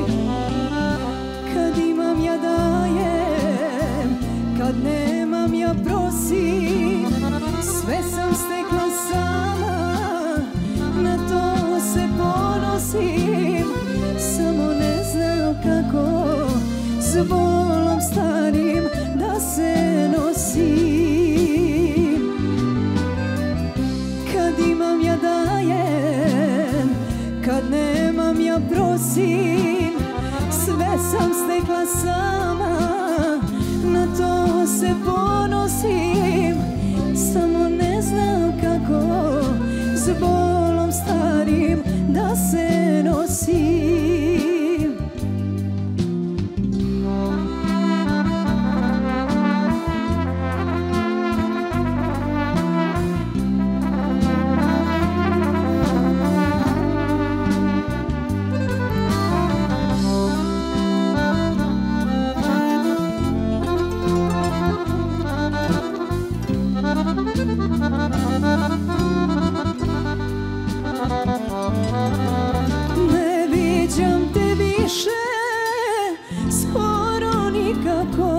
Kad imam ja dajem, kad nemam ja prosim, sve sam stekla sama, na to se ponosim. Samo ne znam kako s bolom starim da se nosim. Kad imam ja dajem, kad nemam ja prosim, sve sam stekla sama, na to se ponosim. Samo ne znam kako s bolom starim da se nosim. Ne viđam te više skoro nikako,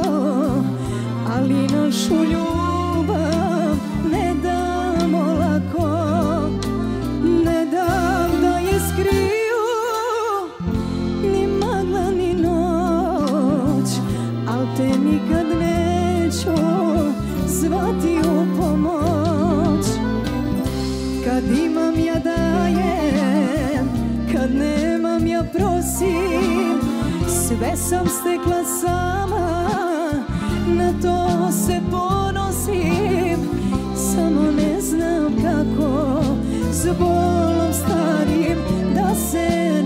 ali našu ljubav ne damo lako. Ne dam da je skriju ni magla ni noć, al te nikad neću zvati u pomoć. Kad imam ja dajem, kad nemam ja prosim, sve sam stekla sama, na to se ponosim. Samo ne znam kako s bolom starim da se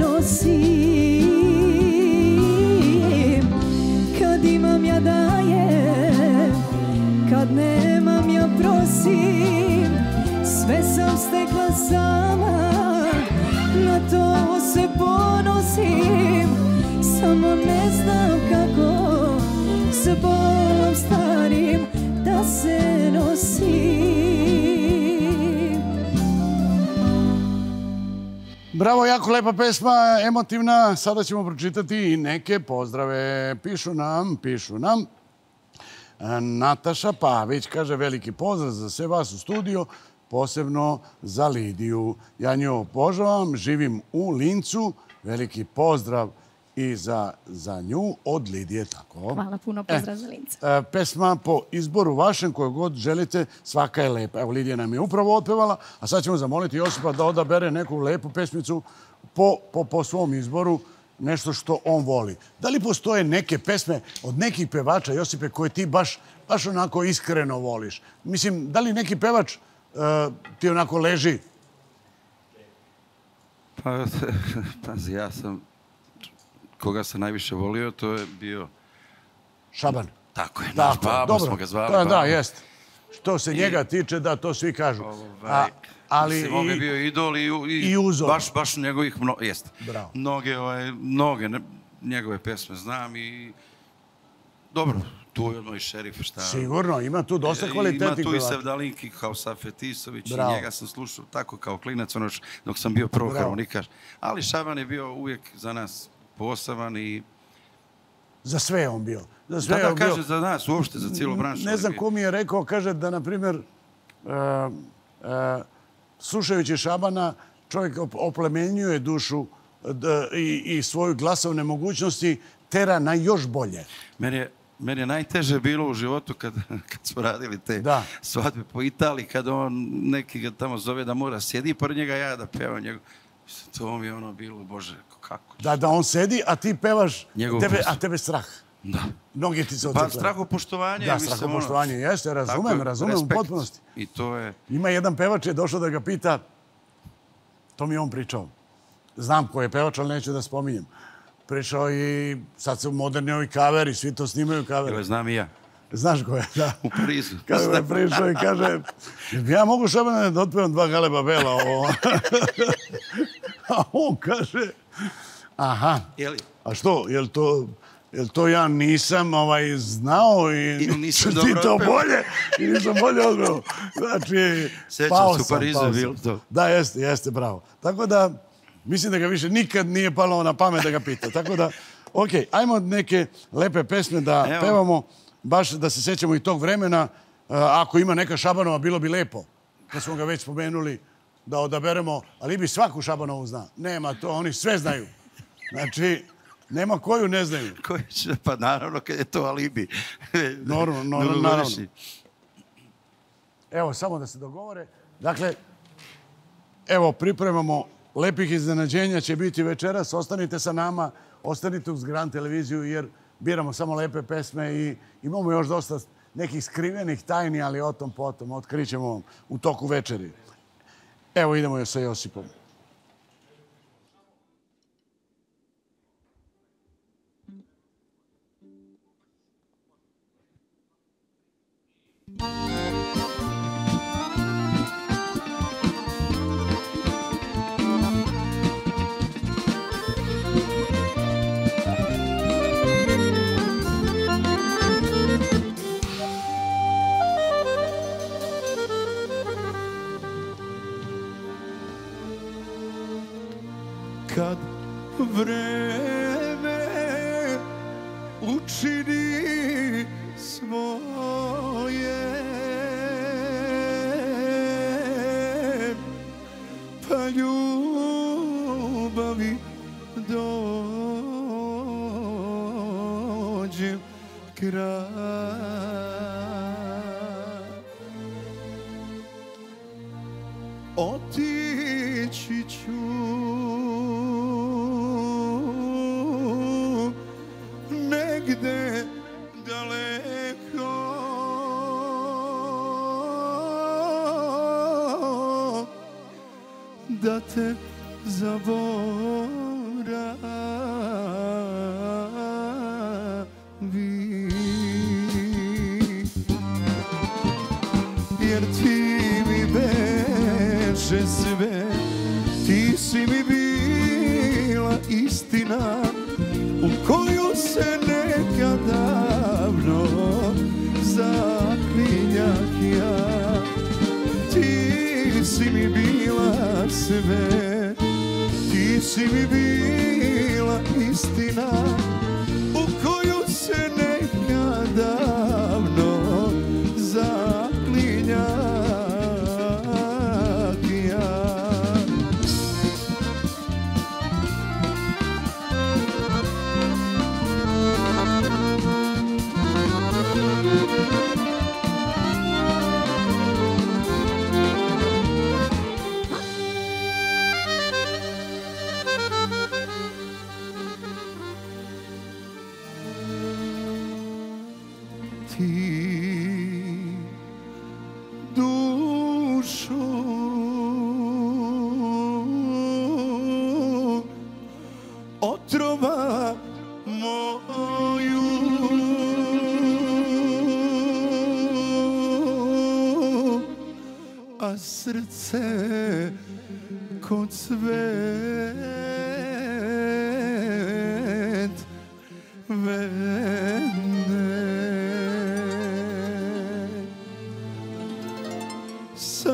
nosim. Kad imam ja dajem, kad nemam ja prosim, sve sam stekla sama, na to se ponosim. Samo ne znam kako s bolom starim da se nosim. Bravo, jako lepa pesma, emotivna. Sada ćemo pročitati i neke pozdrave. Pišu nam, pišu nam. Nataša Pavić kaže veliki pozdrav za sve vas u studiju, posebno za Lidiju. Ja nju obožavam, živim u Lincu. Veliki pozdrav i za, za nju od Lidije. Tako. Hvala puno, pozdrav za Linca. E, pesma po izboru vašem, koju god želite, svaka je lepa. Evo, Lidija nam je upravo otpevala, a sad ćemo zamoliti Josipa da odabere neku lepu pesmicu po, po, po svom izboru, nešto što on voli. Da li postoje neke pesme od nekih pevača, Josipe, koje ti baš, baš onako iskreno voliš? Mislim, da li neki pevač uh, ti onako leži? Pa, pazi, ja sam, koga sam najviše volio, to je bio... Šaban. Tako je, naš babo smo ga zvali. Da, da, jest. Što se njega tiče, da, to svi kažu. A, ali mislim, on je bio idol i, i, i uzor. Baš, baš njegovih, mno, jest. Bravo. Mnoge, ovaj, mnoge ne, njegove pesme znam i... Dobro, tu je moj šerif, šta... Sigurno, ima tu dosta kvalitetnih pevača. Ima tu i pevača. Sevdalinki kao Safet Isović. Bravo. I njega sam slušao tako kao klinac, ono š, dok sam bio prvo harmonikaš. Ali Šaban je bio uvijek za nas poseban i... Za sve je on bio. Za sve Da, je da, on bio. kaže za nas, uopšte, za cijelu branšu. Ne znam ko mi je rekao, kaže da, na primjer, uh, uh, slušajući Šabana, čovjek op- oplemenjuje dušu d- i, i svoju glasovne mogućnosti tera na još bolje. Meni je, meni je najteže bilo u životu kad, kad smo radili te Da. svadbe po Italiji, kad on neki ga tamo zove da mora sjedi pored njega, ja da pevam njegov. To mi je ono bilo, Bože, kako? Da, da on sedi, a ti pevaš, Njegovu tebe, pesmu. a tebe strah. Da. Noge ti se Pa oceple. strahopoštovanje. Da, mislim, strahopoštovanje ono, jeste, razumem, tako je, razumem u respekt. potpunosti. I to je... Ima jedan pevač je došao da ga pita, to mi je on pričao. Znam ko je pevač, ali neću da spominjem. Pričao i sad su moderni ovi kaveri, svi to snimaju kaveri. Jel, znam i ja. Znaš ko je, da. U Parizu. Kada me prišao i kaže, ja mogu Šabana da otpevam dva Galeba Bela ovo. A on kaže, aha, Jeli? a što, jel to... Jel to ja nisam ovaj, znao i Ili nisam ti dobro to otpevao. bolje i nisam bolje odgledao. Znači, Sjećam pao se, u sam, Parizu pao je sam. bilo to. Da, jeste, jeste, bravo. Tako da, mislim da ga više nikad nije palo na pamet da ga pita. Tako da, ok, ajmo neke lepe pesme da Evo. pevamo, baš da se sjećamo i tog vremena. Uh, ako ima neka Šabanova, bilo bi lepo. Kad smo ga već spomenuli, da odaberemo, ali bi svaku Šabanovu zna. Nema to, oni sve znaju. Znači, nema koju ne znaju. Koji će, pa naravno kad je to alibi. Normalno, normalno, Dugogodišnji. Evo, samo da se dogovore. Dakle, evo, pripremamo lepih iznenađenja, će biti večeras. Ostanite sa nama, ostanite uz Grand televiziju, jer biramo samo lepe pesme i imamo još dosta nekih skrivenih tajni, ali o tom potom otkrićemo vam u toku večeri. Evo, idemo još sa Josipom. Kad vreme učini svoje, pa ljubavi dođe kraj. Otići ću negde daleko, da te zaboravim, jer ti mi beše sve, ti si mi bila istina u koju se nekad davno zaklinjak ja. Ti si mi bila sve, ti si mi bila istina u koju se nekad davno zaklinjak ja. Ti dušu otrova moju a srce ko cvet vene. Sa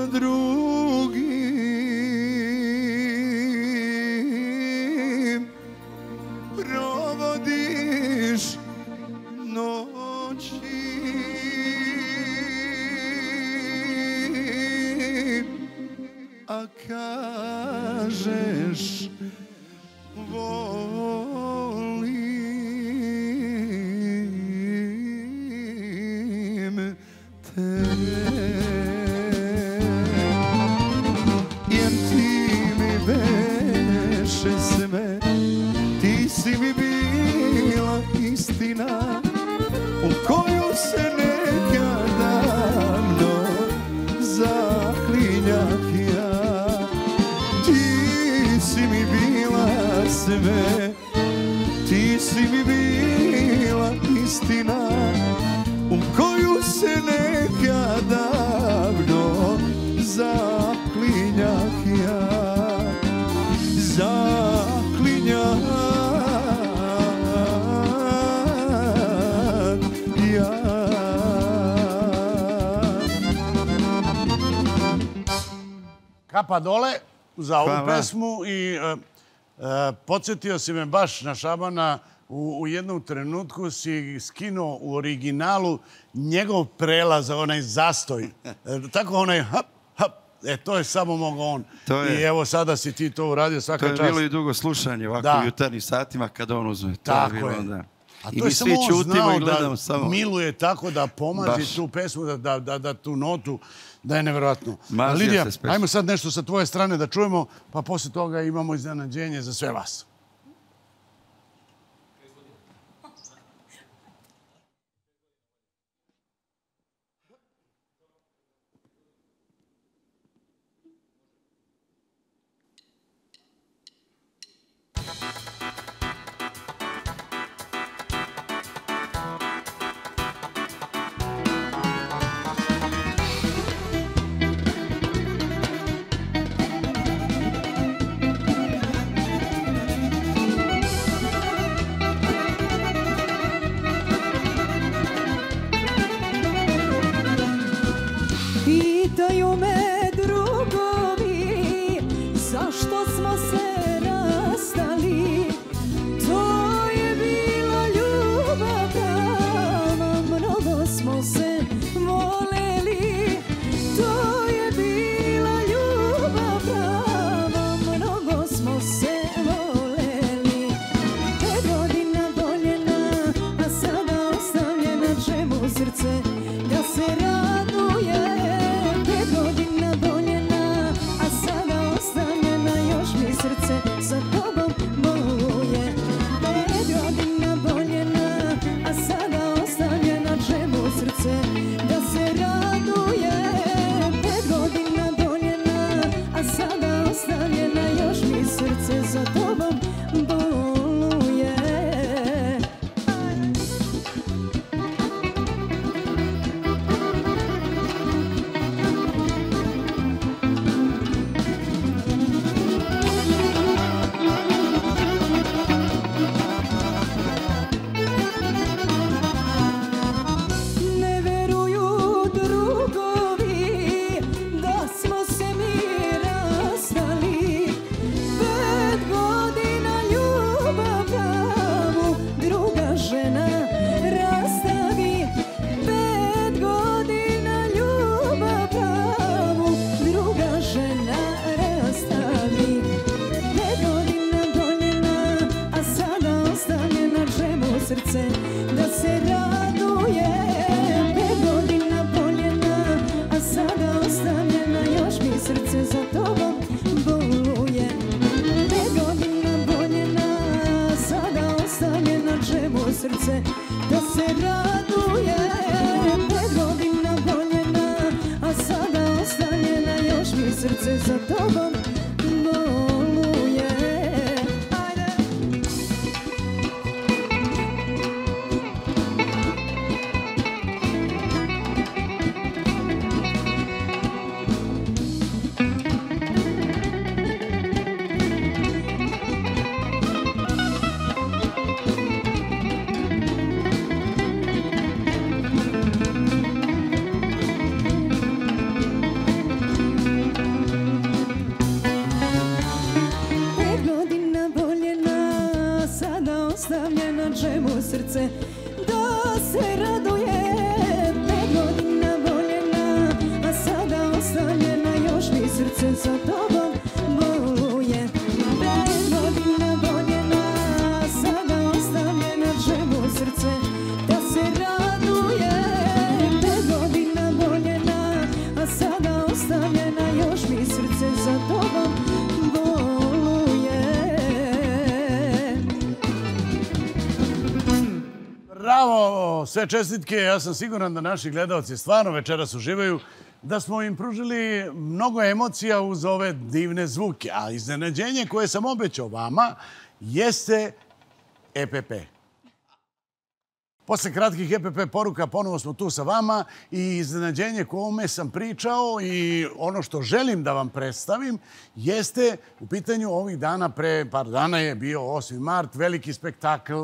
drugim provodiš noći, a kažeš volim te. Sve, ti si mi bila istina u koju se nekad davno zaklinjak ja. Ti si mi bila sve, ti si mi bila istina u koju zaklinjak ja, zaklinjak ja. Kapa dole za ovu Hvala. pesmu i e, e, podsjetio si me baš na Šabana. U, u jednom trenutku si skinuo u originalu njegov prelaz, onaj zastoj. E, tako onaj hap, hap. E, to je samo mogao on. To je- I evo sada si ti to uradio, To svaka je čast. bilo i dugo slušanje ovako Da. u jutarnjim satima kada on uzme. To Tako je bilo je. onda. A I to mi je samo svi on čutimo znao i gledamo da samo. miluje tako da pomazi Baš. tu pesmu, da, da, da, da tu notu, da je nevjerojatno. Mazio Lidija, se s pesmom. ajmo sad nešto sa tvoje strane da čujemo, pa poslije toga imamo iznenađenje za sve vas. Pitaju me drugovi zašto smo se rastali. To je bila ljubav prava, mnogo smo se voleli. To je bila ljubav prava, mnogo smo se voleli. Pet godina voljena, a sada ostavljena, čemu srce da se raduje. Pet godina voljena, a sada ostavljena, još mi srce za tobom boluje. Pet godina voljena, a sada ostavljena, čemu srce da se raduje. Pet godina voljena, a sada ostavljena, još mi srce za tobom boluje. Ne veruju drugovi da smo se mi rastali. Pet godina ljubav pravu druga žena rastavi. Pet godina ljubav pravu druga žena rastavi. Pet godina voljena, a sada ostavljena, čemu srce da se raduje. Pet godina voljena, a sada ostavljena, još mi srce za tobom boluje. Pet godina voljena, a sada ostavljena, čemu srce da se raduje. Pet godina voljena, a sada ostavljena, još mi srce za tobom boluje. Ajde! Pet godina voljena, sada ostavljena, čemu srce da se raduje. Pet godina voljena, a sada ostavljena, još mi srce za tobom boluje. Pet godina voljena, a sada ostavljena, čemu srce da se raduje. Pet godina voljena, a sada ostavljena, još mi srce za tobom boluje. Bravo, sve čestitke. Ja sam siguran da naši gledalci stvarno večeras uživaju, da smo im pružili mnogo emocija uz ove divne zvuke. A iznenađenje koje sam obećao vama jeste E P P. Posle kratkih E P P poruka ponovo smo tu sa vama i iznenađenje kome sam pričao i ono što želim da vam predstavim jeste u pitanju ovih dana, pre par dana je bio osmi mart, veliki spektakl,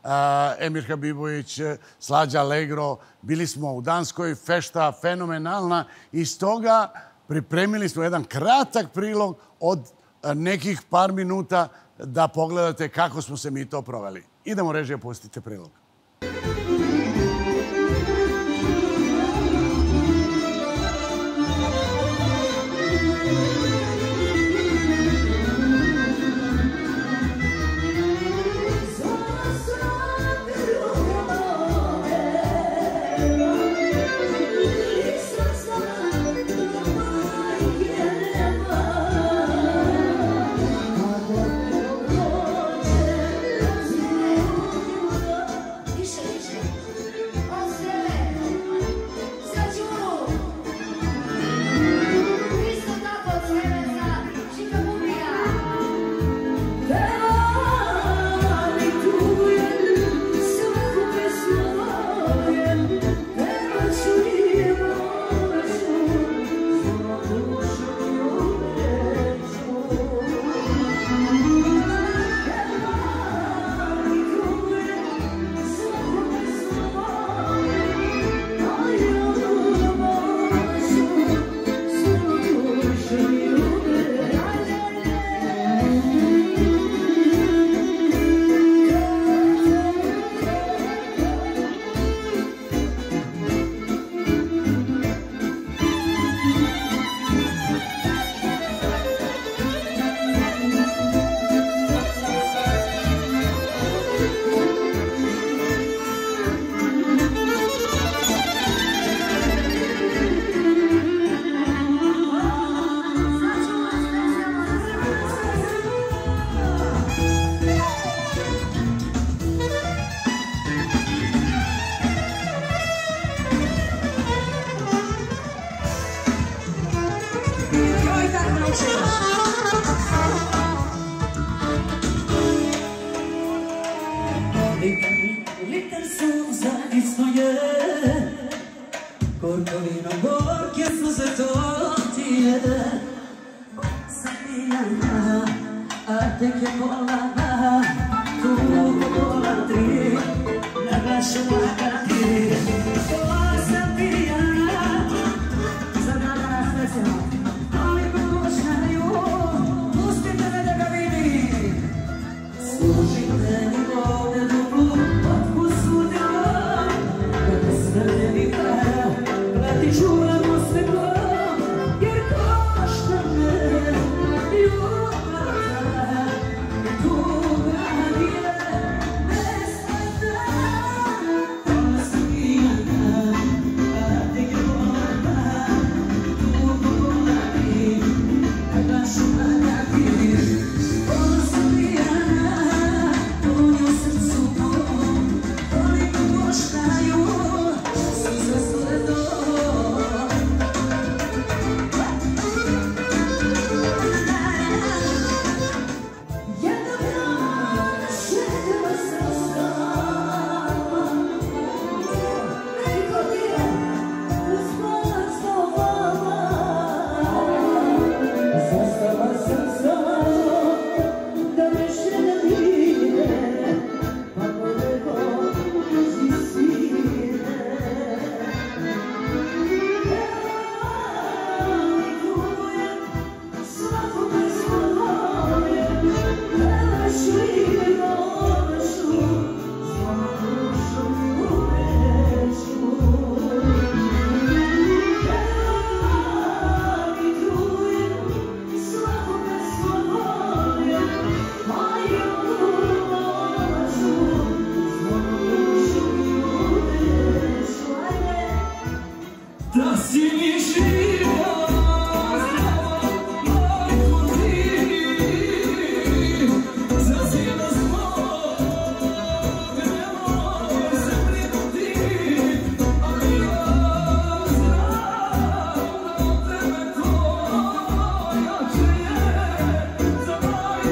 Emir Habibović, Slađa Allegro, bili smo u Danskoj, fešta fenomenalna i stoga pripremili smo jedan kratak prilog od nekih par minuta da pogledate kako smo se mi to proveli. Idemo, režija, pustite prilog.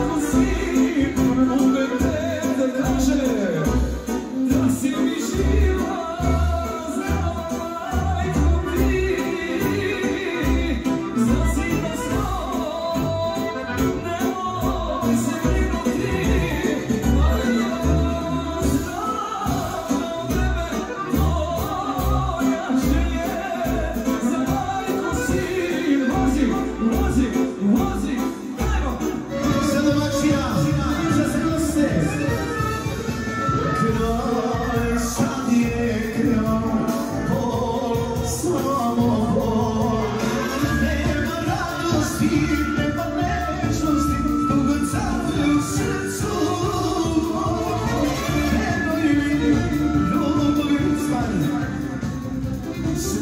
Sim,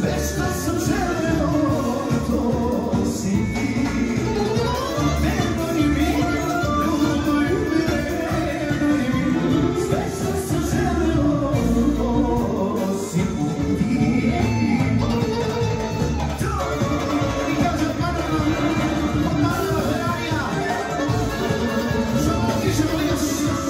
Sve što sam želeo, to si ti. Veruj mi, ljubuj mi, veruj mi. Sve što sam želeo, to si ti. I kaže od Manova Ferrarija, što ti želiš?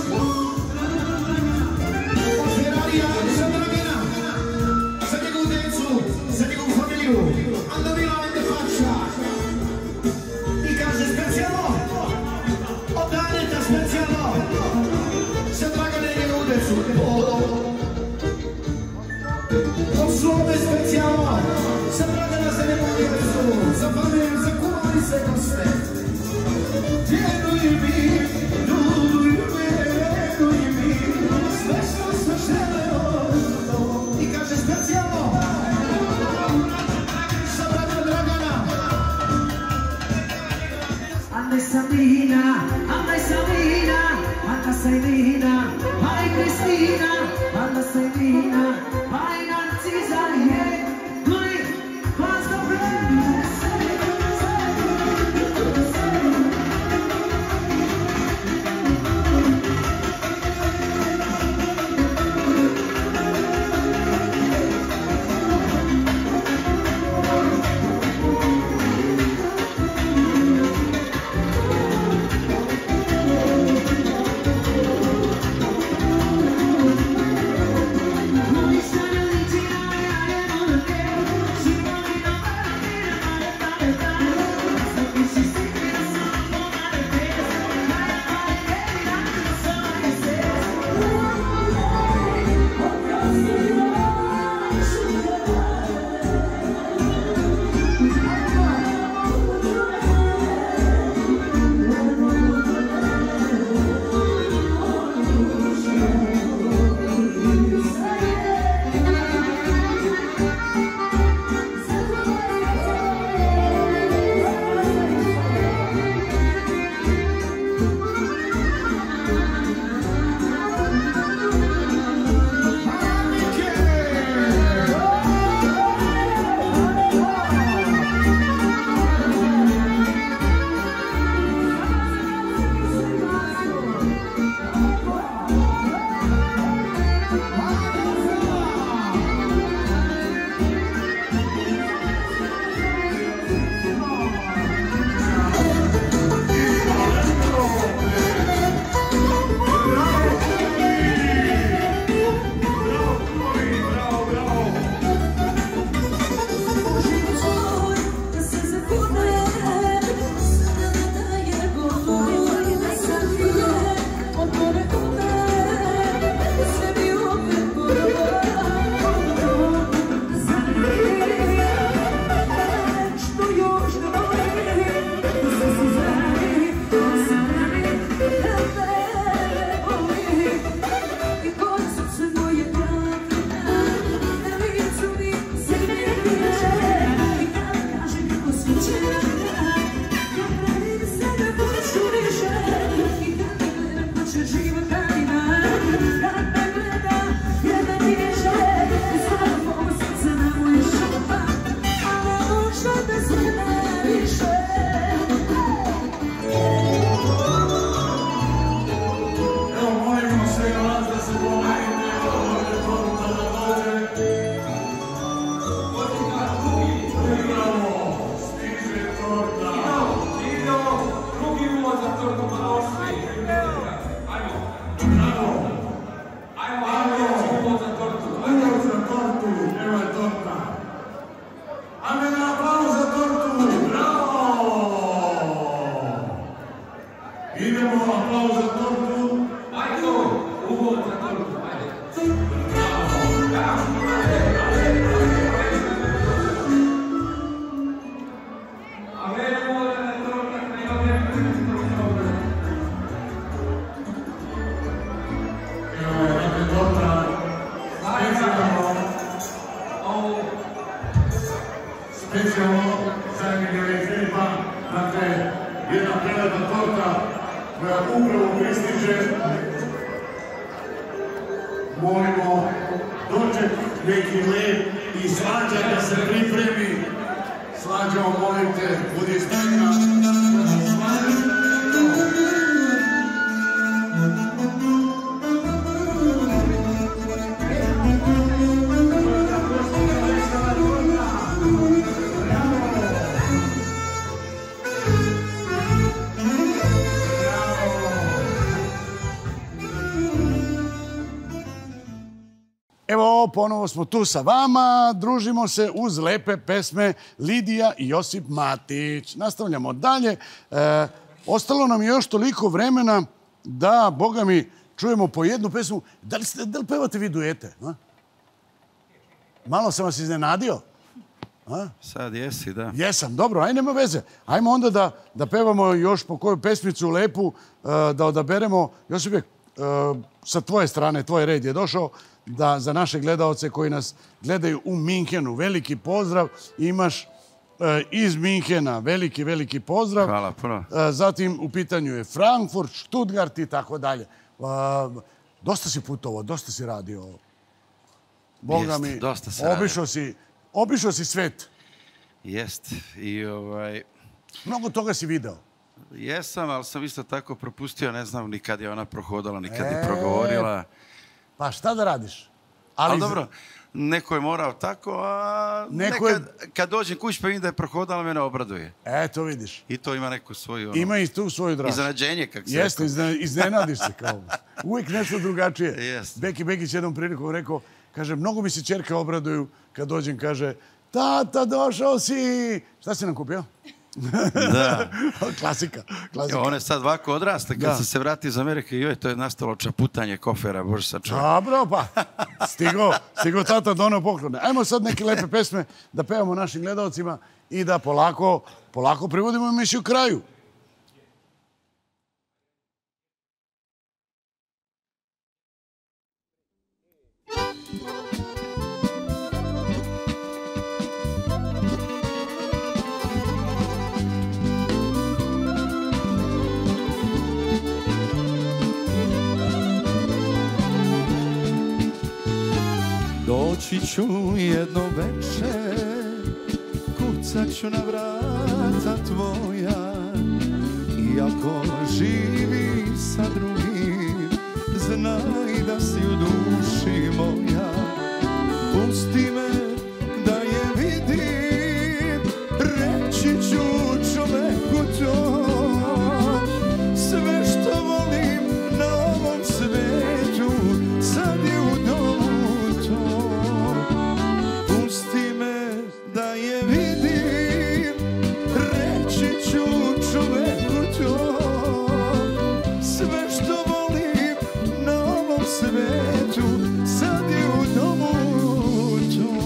Od Ferrarija za Dragina, za njegovu djecu, za njegovu familiju, Ando Milovende Fača. I kaže specijalno, od Aneta specijalno, za Dragana i njegovu djecu. Od Slove specijalno, za Dragana, za njegovu djecu, za familiju, za kuma i sve goste. Vjeruj mi, ljubuj me, veruj mi, sve što sam želeo. I kaže specijalno, za brata Dragana. Anda Sabina, anda Sabina, anda Sabina, vai Cristina, anda Sabina, vai Narcisa, yeah, lui, basta prendere. specijalno zanimljivih filma, dakle, jedna prelazna torta koja upravo pristiže. Molimo doček neki lep i Slađa da se pripremi. Slađo, molim te, budi spremna. Evo, ponovo smo tu sa vama, družimo se uz lepe pesme Lidija i Josip Matić. Nastavljamo dalje. E, ostalo nam je još toliko vremena da, boga mi, čujemo po jednu pesmu. Da li, ste, da li pevate vi duete? A? Malo sam vas iznenadio. A? Sad jesi, da. Jesam, dobro, aj nema veze. Ajmo onda da, da pevamo još po koju pesmicu lepu, da odaberemo. Josipe, sa tvoje strane, tvoj red je došao da za naše gledaoce koji nas gledaju u Minhenu, veliki pozdrav. Imaš iz Minhena veliki, veliki pozdrav. Hvala puno. Zatim u pitanju je Frankfurt, Stuttgart i tako dalje. Dosta si putovao, dosta si radio. Boga mi, dosta se radio. Obišao si, obišao si svet. Jest. I ovaj... Mnogo toga si video. Jesam, ali sam isto tako propustio, ne znam ni kad je ona prohodala, ni kad je progovorila. Pa šta da radiš? Ali dobro, neko je morao tako, a nekad kad dođem kuć pa vidim da je prohodala, mene obraduje. Eto, vidiš. I to ima neku svoju... Ima i tu svoju draž. Iznenađenje, kako se rekao. Jeste, iznenadiš se kao. Uvijek nešto drugačije. Beki Bekić jednom prilikom rekao, kaže, mnogo mi se ćerke obraduju kad dođem, kaže, tata, došao si! Šta si nam kupio? Da. Klasika. One sad ovako odrasle, kad sam se vratio iz Amerike, joj, to je nastalo čaputanje kofera, bože sad čovjek. Dobro, pa. Stigo, stigo tata donao poklone. Ajmo sad neke lepe pesme da pevamo našim gledalcima i da polako, polako privodimo emisiju kraju. Doći ću jedno večer, kucat ću na vrata tvoja. Iako živi sa drugim, znaj da si u duši moja. Pusti me da je vidim, reći ću čoveku to. Sve što volim na ovom svetu, sad je u domu. Pusti me da je vidim, reći ću čoveku to. Sve što volim na ovom svetu, sad je u domu to.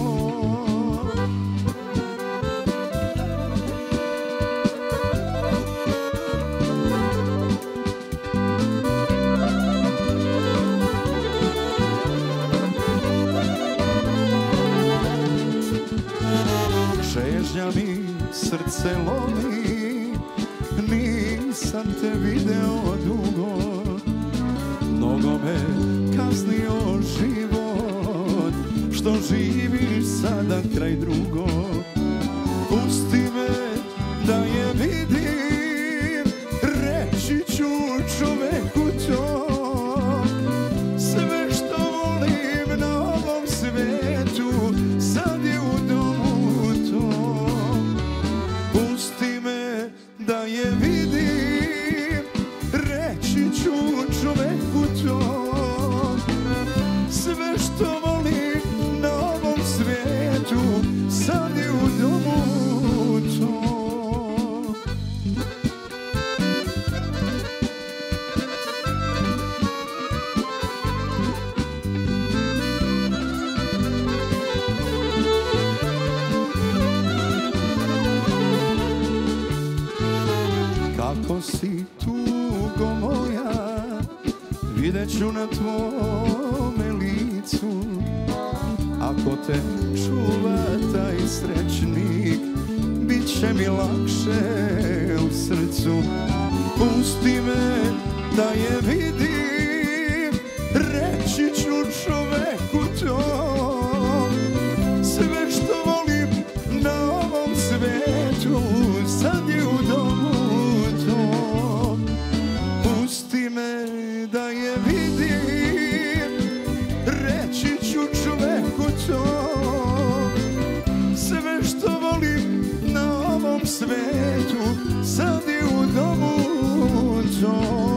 Čežnja mi srce lomi, nisam te video dugo. Mnogo me kaznio život, što živiš sada kraj drugog. Pusti me da je vidim, reći ću čoveku to. Sve što volim na ovom svetu, sad je u domu to. Pusti me da je vidim, reći ću čoveku to. Sve što volim na ovom svetu, sad je u domu to. Kako si tugo moja, vidjet ću na tvome licu. Ako te čuva taj srećnik, bit će mi lakše u srcu. Pusti me da je vidim, reći ću čoveku to. Sve cijelom svetu, sad je u domu to.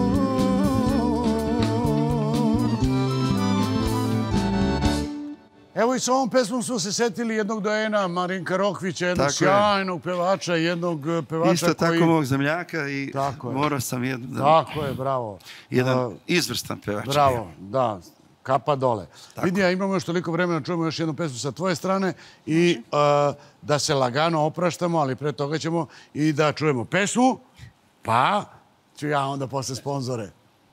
Evo i s ovom pesmom smo se setili jednog dojena, Marinka Rokvića, jednog Tako sjajnog pevača, jednog pevača Isto koji... tako mog zemljaka i Tako je. morao sam jednu da... Tako je, bravo. Jedan Uh, izvrstan pevač. Bravo, da, kapa dole. Lidija, imamo još toliko vremena, čujemo još jednu pesmu sa tvoje strane i uh, da se lagano opraštamo, ali pre toga ćemo i da čujemo pesmu, pa ću ja onda posle sponzore.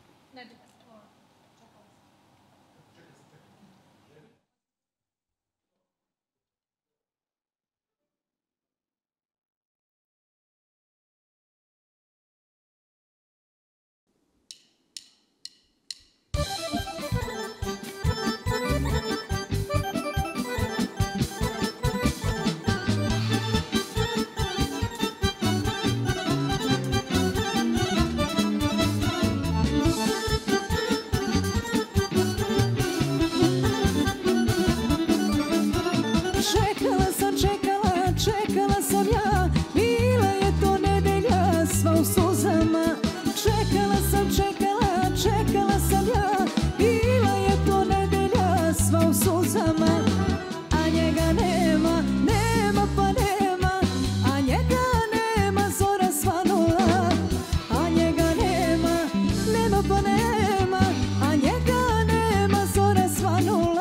Čekala sam, čekala, čekala sam ja, bila je to nedelja sva u suzama. Čekala sam, čekala, čekala sam ja, bila je to nedelja sva u suzama. A njega nema, nema pa nema, a njega nema, zora svanula. A njega nema, nema pa nema, a njega nema, zora svanula.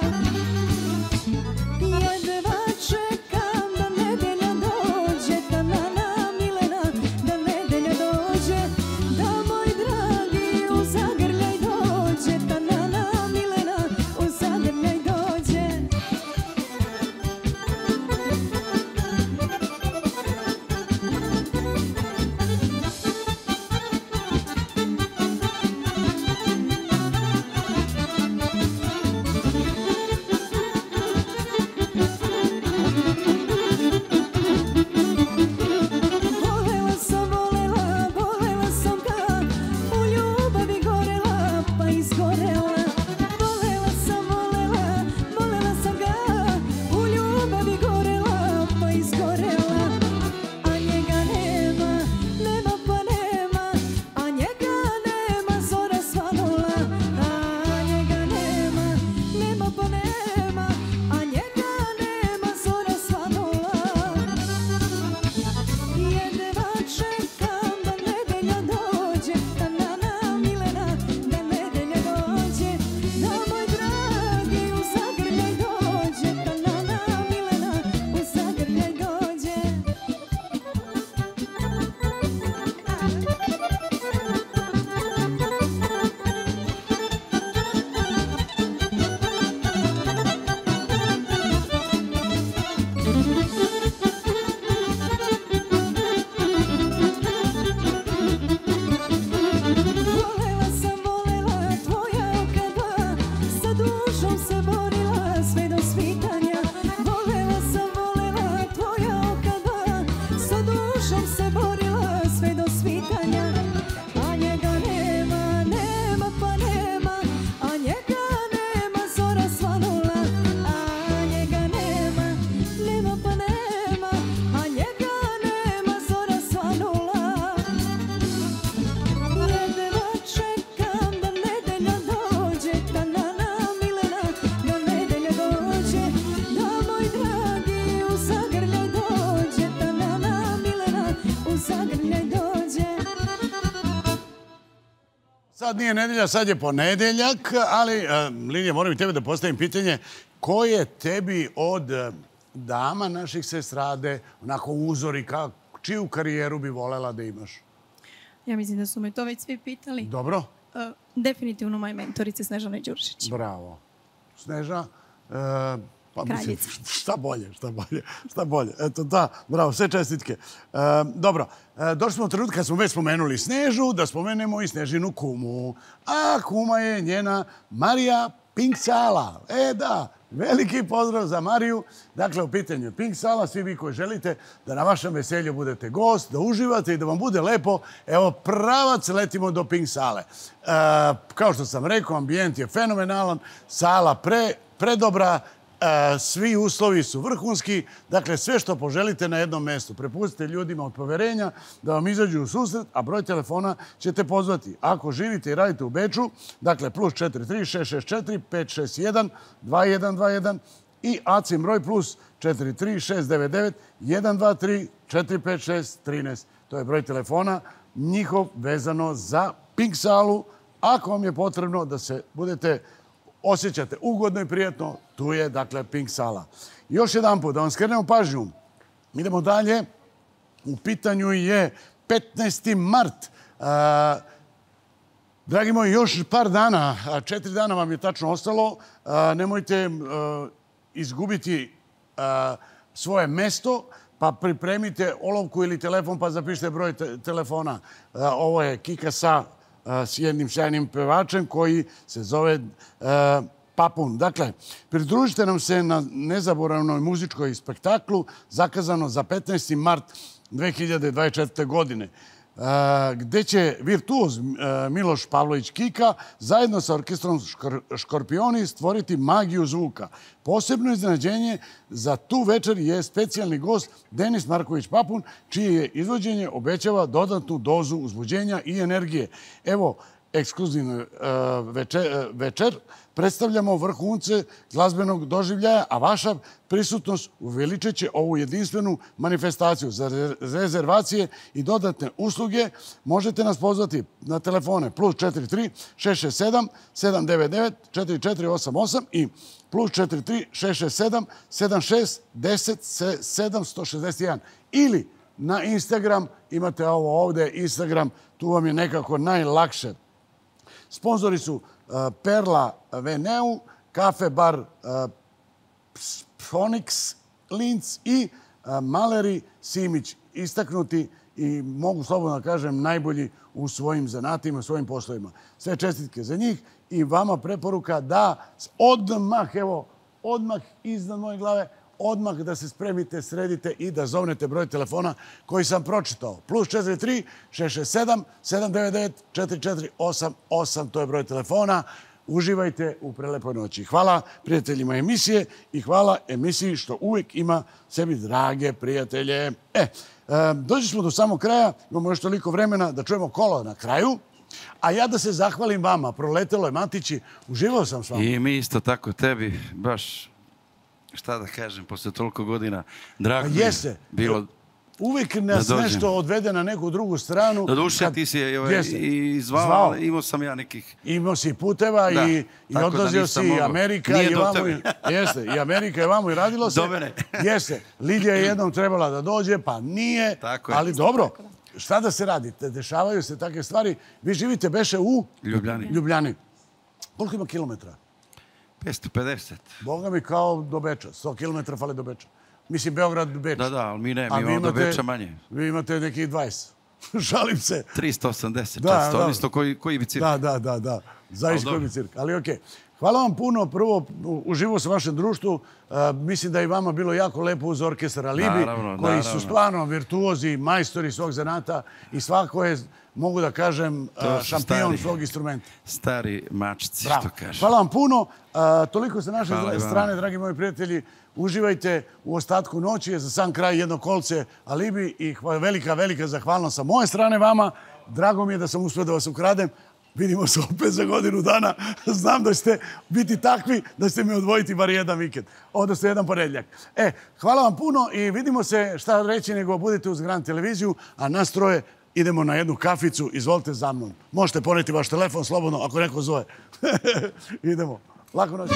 Jedva čekam da nedelja dođe, da nana Milena, da nedelja dođe, da moj dragi u zagrljaj dođe, da nana Milena u zagrljaj dođe. Volela sam, volela, volela sam ga, u ljubavi gorela pa izgorela. Volela sam, volela, volela sam ga, u ljubavi gorela pa izgorela. A njega nema, nema pa nema, a njega nema, zora svanula. A njega nema, nema pa nema, a njega nema, zora svanula. Jedva čekam da nedelja dođe, da nana Milena, da nedelja dođe, da moj dragi u zagrljaj dođe, da nana Milena u zagrljaj dođe. Volela sam, volela tvoja oka dva, sa dušom se borila sve do svitanja. Volela sam, volela tvoja oka dva, sa dušom se borila sve do svitanja. A njega nema, nema pa nema, a njega nema, zora svanula. A njega nema, nema pa nema, a njega nema, zora svanula. Jedva čekam da nedelja dođe, da nana Milena, da nedelja dođe, da moj dragi u zagrljaj dođe, da nana Milena u zagrljaj dođe. Sad nije nedelja, sad je ponedeljak, ali, uh, Lidija, moram i tebe da postavim pitanje. Ko je tebi od uh, dama naših sestrade, onako uzori, ka, čiju karijeru bi volela da imaš? Ja mislim da su me to već svi pitali. Dobro? Uh, definitivno moje mentorice Snežana Đurišić. Bravo. Sneža, uh, pa mislim, Kraljica. šta bolje, šta bolje, šta bolje. Eto, da, bravo, sve čestitke. Uh, dobro, uh, došli smo u trenutka kad smo već spomenuli Snežu, da spomenemo i Snežinu kumu. A kuma je njena Marija Pink Sala. E, da, veliki pozdrav za Mariju. Dakle, u pitanju je Pink Sala. Svi vi koji želite da na vašem veselju budete gost, da uživate i da vam bude lepo, evo, pravac letimo do Pink Sale. E, kao što sam rekao, ambijent je fenomenalan, sala pre, predobra, svi uslovi su vrhunski. Dakle, sve što poželite na jednom mestu. Prepustite ljudima od poverenja da vam izađu u susret, a broj telefona ćete pozvati. Ako živite i radite u Beču, dakle, plus četiri tri šest šest četiri pet šest jedan dva jedan dva jedan i A C I M broj plus četiri tri šest devet devet jedan dva tri četiri pet šest jedan tri. To je broj telefona njihov vezano za Pink salu. Ako vam je potrebno da se budete osjećate ugodno i prijatno, tu je, dakle, Pink sala. Još jedan put, da vam skrenemo pažnju, idemo dalje. U pitanju je petnaesti mart. Dragi moji, još par dana, četiri dana vam je tačno ostalo. Nemojte izgubiti svoje mesto, pa pripremite olovku ili telefon, pa zapišite broj telefona. Ovo je Kika sa s jednim sjajnim pevačem koji se zove Papun. Dakle, pridružite nam se na nezaboravnoj muzičkoj spektaklu zakazano za petnaesti mart dve hiljade dvadeset četvrte. godine, gde će virtuoz Miloš Pavlović Kika zajedno sa orkestrom Škorpioni stvoriti magiju zvuka. Posebno iznenađenje za tu večer je specijalni gost Denis Marković Papun, čije je izvođenje obećava dodatnu dozu uzbuđenja i energije. Evo, ekskluzivno večer predstavljamo vrhunce glazbenog doživljaja, a vaša prisutnost uveličit će ovu jedinstvenu manifestaciju. Za rezervacije i dodatne usluge možete nas pozvati na telefone plus četiri tri šest šest sedam sedam devet devet četiri četiri osam osam i plus četiri tri šest šest sedam sedam šest deset sedam šest jedan. Ili na Instagram, imate ovo ovde, Instagram, tu vam je nekako najlakše. Sponzori su Perla Veneu, Kafe Bar Phoenix Linz i Maleri Simić, istaknuti i mogu slobodno da kažem najbolji u svojim zanatima, u svojim poslovima. Sve čestitke za njih i vama preporuka da odmah, evo, odmah iznad moje glave, odmah da se spremite, sredite i da zovnete broj telefona koji sam pročitao. Plus četiri tri šest šest sedam sedam devet devet četiri četiri osam osam, to je broj telefona. Uživajte u prelepoj noći. Hvala prijateljima emisije i hvala emisiji što uvijek ima sebi drage prijatelje. E, dođi smo do samog kraja, imamo još toliko vremena da čujemo kolo na kraju. A ja da se zahvalim vama, proletelo je Matići, uživao sam s vama. I mi isto tako tebi, baš, šta da kažem, posle toliko godina, drago mi je bilo... Uvijek nas nešto odvede na neku drugu stranu. Do duše ti si i zvao, imao sam ja nekih... Imao si puteva i odlazio si i Amerika i vamo. Jeste, i Amerika i vamo i radilo se. Do mene. Jeste, Lidija je jednom trebala da dođe, pa nije, ali dobro. Šta da se radite? Dešavaju se takve stvari. Vi živite beše u... Ljubljani. Ljubljani. Koliko ima kilometra? petsto pedeset. Boga mi kao do Beča. sto kilometra fale do Beča. Mislim, Beograd, Beč. Da, da, ali mi ne, mi imamo do Beča manje. Vi imate nekih dvadeset. Šalim se. tristo osamdeset, četiristo, ovisno koji bi cirka. Da, da, da. Zavis koji bi cirka. Ali okej. Hvala vam puno. Prvo, uživo sa vašem društvu. Mislim da je i vama bilo jako lepo uz orkestar Alibi, koji su stvarno virtuozi, majstori svog zanata i svako je, mogu da kažem, šampion svog instrumenta. Stari mačci, što kažem. Hvala vam puno. Toliko sa naše strane, dragi moji prijatelji. Uživajte u ostatku noći. Za sam kraj jedno kolce Alibi i velika, velika zahvalnost sa moje strane vama. Drago mi je da sam uspio da vas ukradem. Vidimo se opet za godinu dana. Znam da ćete biti takvi da ćete mi odvojiti bar jedan vikend. Odnosno jedan ponedjeljak. E, hvala vam puno i vidimo se, šta reći nego budete uz Grand televiziju, a nas troje idemo na jednu kaficu. Izvolite za mnom. Možete poneti vaš telefon slobodno ako neko zove. Idemo. Lako noć.